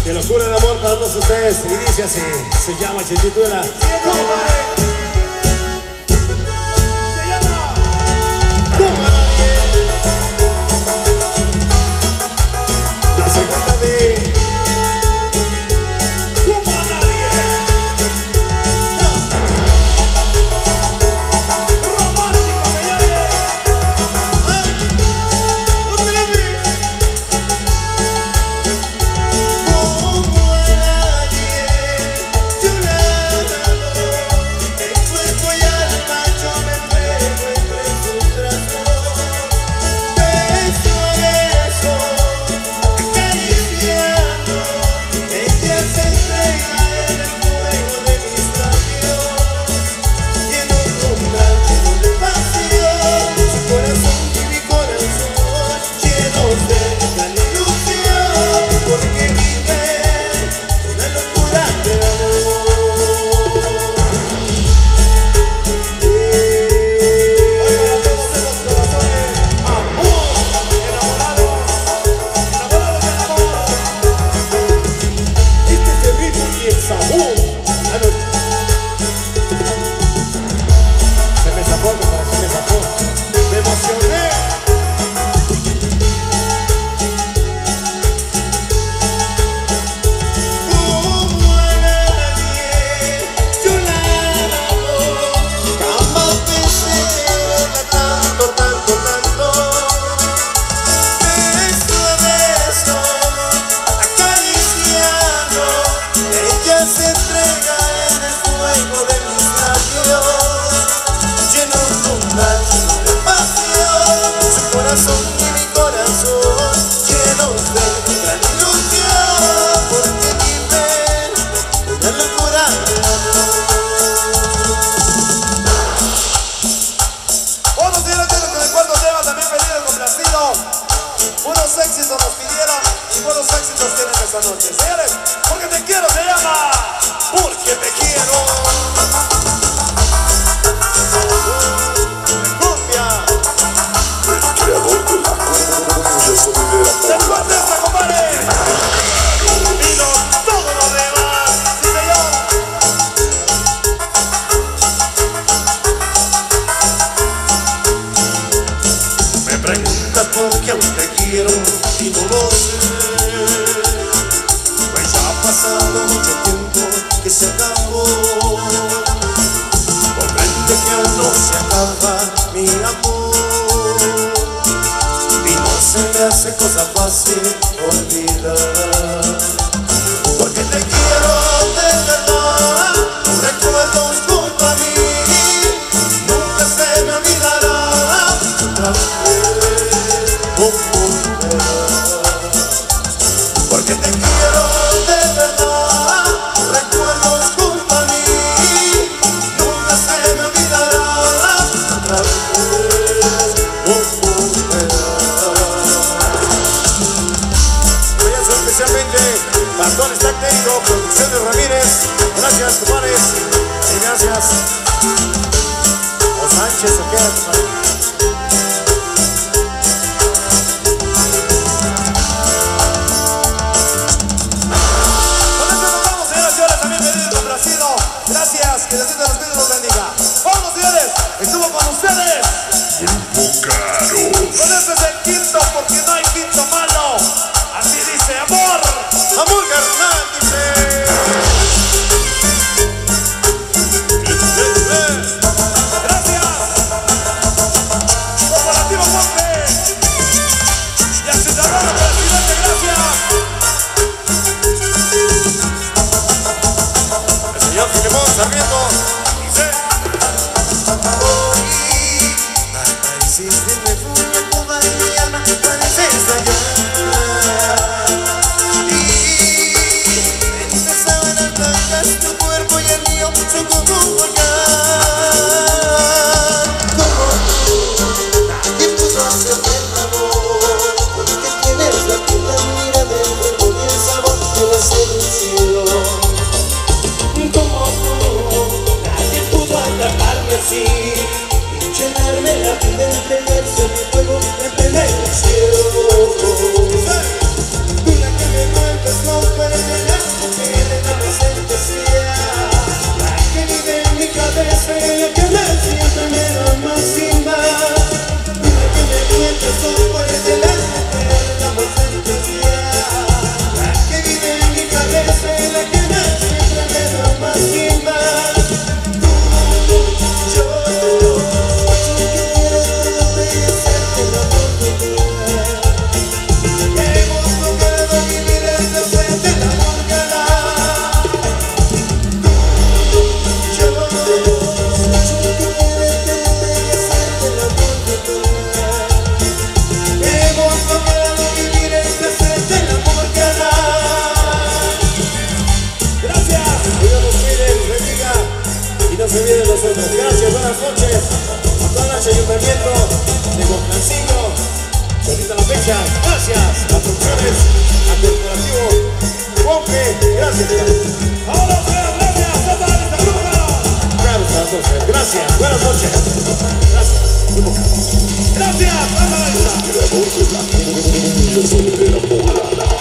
De locura de amor para todos ustedes. Y dice así, se llama, se titula ¿Cómo se llama? Como a nadie. La segunda de Como a nadie. Romántico, señores. ¿Dónde la vi? Como a nadie, yo la adoro, el cuerpo y alma yo me entrego entre sus brazos, beso a beso, acariciando, ella se entrega en el fuego de mis labios, lleno de umbral, lleno de pasión, su corazón y mi corazón, llenos de gran ilusión, porque viven una locura de amor. Hoy para todos esos corazones, amor, enamorados, enamorados de amor. este es el ritmo y el sabor. Ah, no. Se me zafó, compadre, se me zafó. Me emocioné. Como a nadie, yo la amo, jamás pensé quererla tanto, tanto, tanto. Beso a beso, acariciando, ella se entrega en el fuego de mis labios, lleno de umbral, lleno de pasión, su corazón y mi corazón, llenos de gran ilusión, porque viven una locura de amor. Bueno, señores, con el cuarto tema también pedido y complacido. Buenos éxitos nos pidieron y buenos éxitos tienen esta noche. Señores, porque te quiero se llama Porque te quiero. Cumbia. El creador de la cumbia sonidera ¡Se poblana. contesta, compadre! Vino todo lo demás. Sí, señor. Me preguntas por qué aún te quiero y no lo sé, pues ya ha pasado mucho tiempo que se acabó. Comprende que aún no se acaba mi amor y no se me hace cosa fácil olvidar, porque te quiero de verdad, tus recuerdos junto a mí nunca se me olvidará. Otra vez, oh, volverás, porque te quiero de verdad, tus recuerdos junto a mí nunca se me olvidará. Otra vez, oh, volverás. Voy a hacer especialmente para todo el staff técnico, Producciones Ramírez. Gracias, compadres. Y gracias. O Sánchez, o qué, compadre. Con esto nos vamos, señoras y señores, también pedido y complacido. Gracias, que Diosito los pide y los bendiga. Vamos, señores, estuvo con ustedes. Con este es el quinto, porque no hay quinto malo. Así dice, amor. Amor carnal, dice. Gracias. Corporativo Ponte. Y al ciudadano presidente, gracias. El señor Filemón Sarmiento. Dice. Pareces el refugio de toda mi alma, pareces estallar. Y en tus sábanas blancas tu cuerpo y el mío son como un volcán. Como tú, nadie pudo hacerte el amor, porque tienes la piel, la mirada, el cuerpo y el sabor de la seducción. Como tú, nadie pudo atraparme así y llenarme la vida, entregarse a mi fuego de penetración. Tú la que me vuelves loco, eres se viene de nosotros. Gracias, buenas noches a todo el ayuntamiento de Huacalcingo. Y ahorita la fecha, gracias a Producciones, a Corporativo Ponque, gracias. Ahora sí, gracias a toda esta grupa. Claro, gracias, gracias, buenas noches. Gracias. Gracias, hasta la vista. Creador de la cumbia sonidera poblana.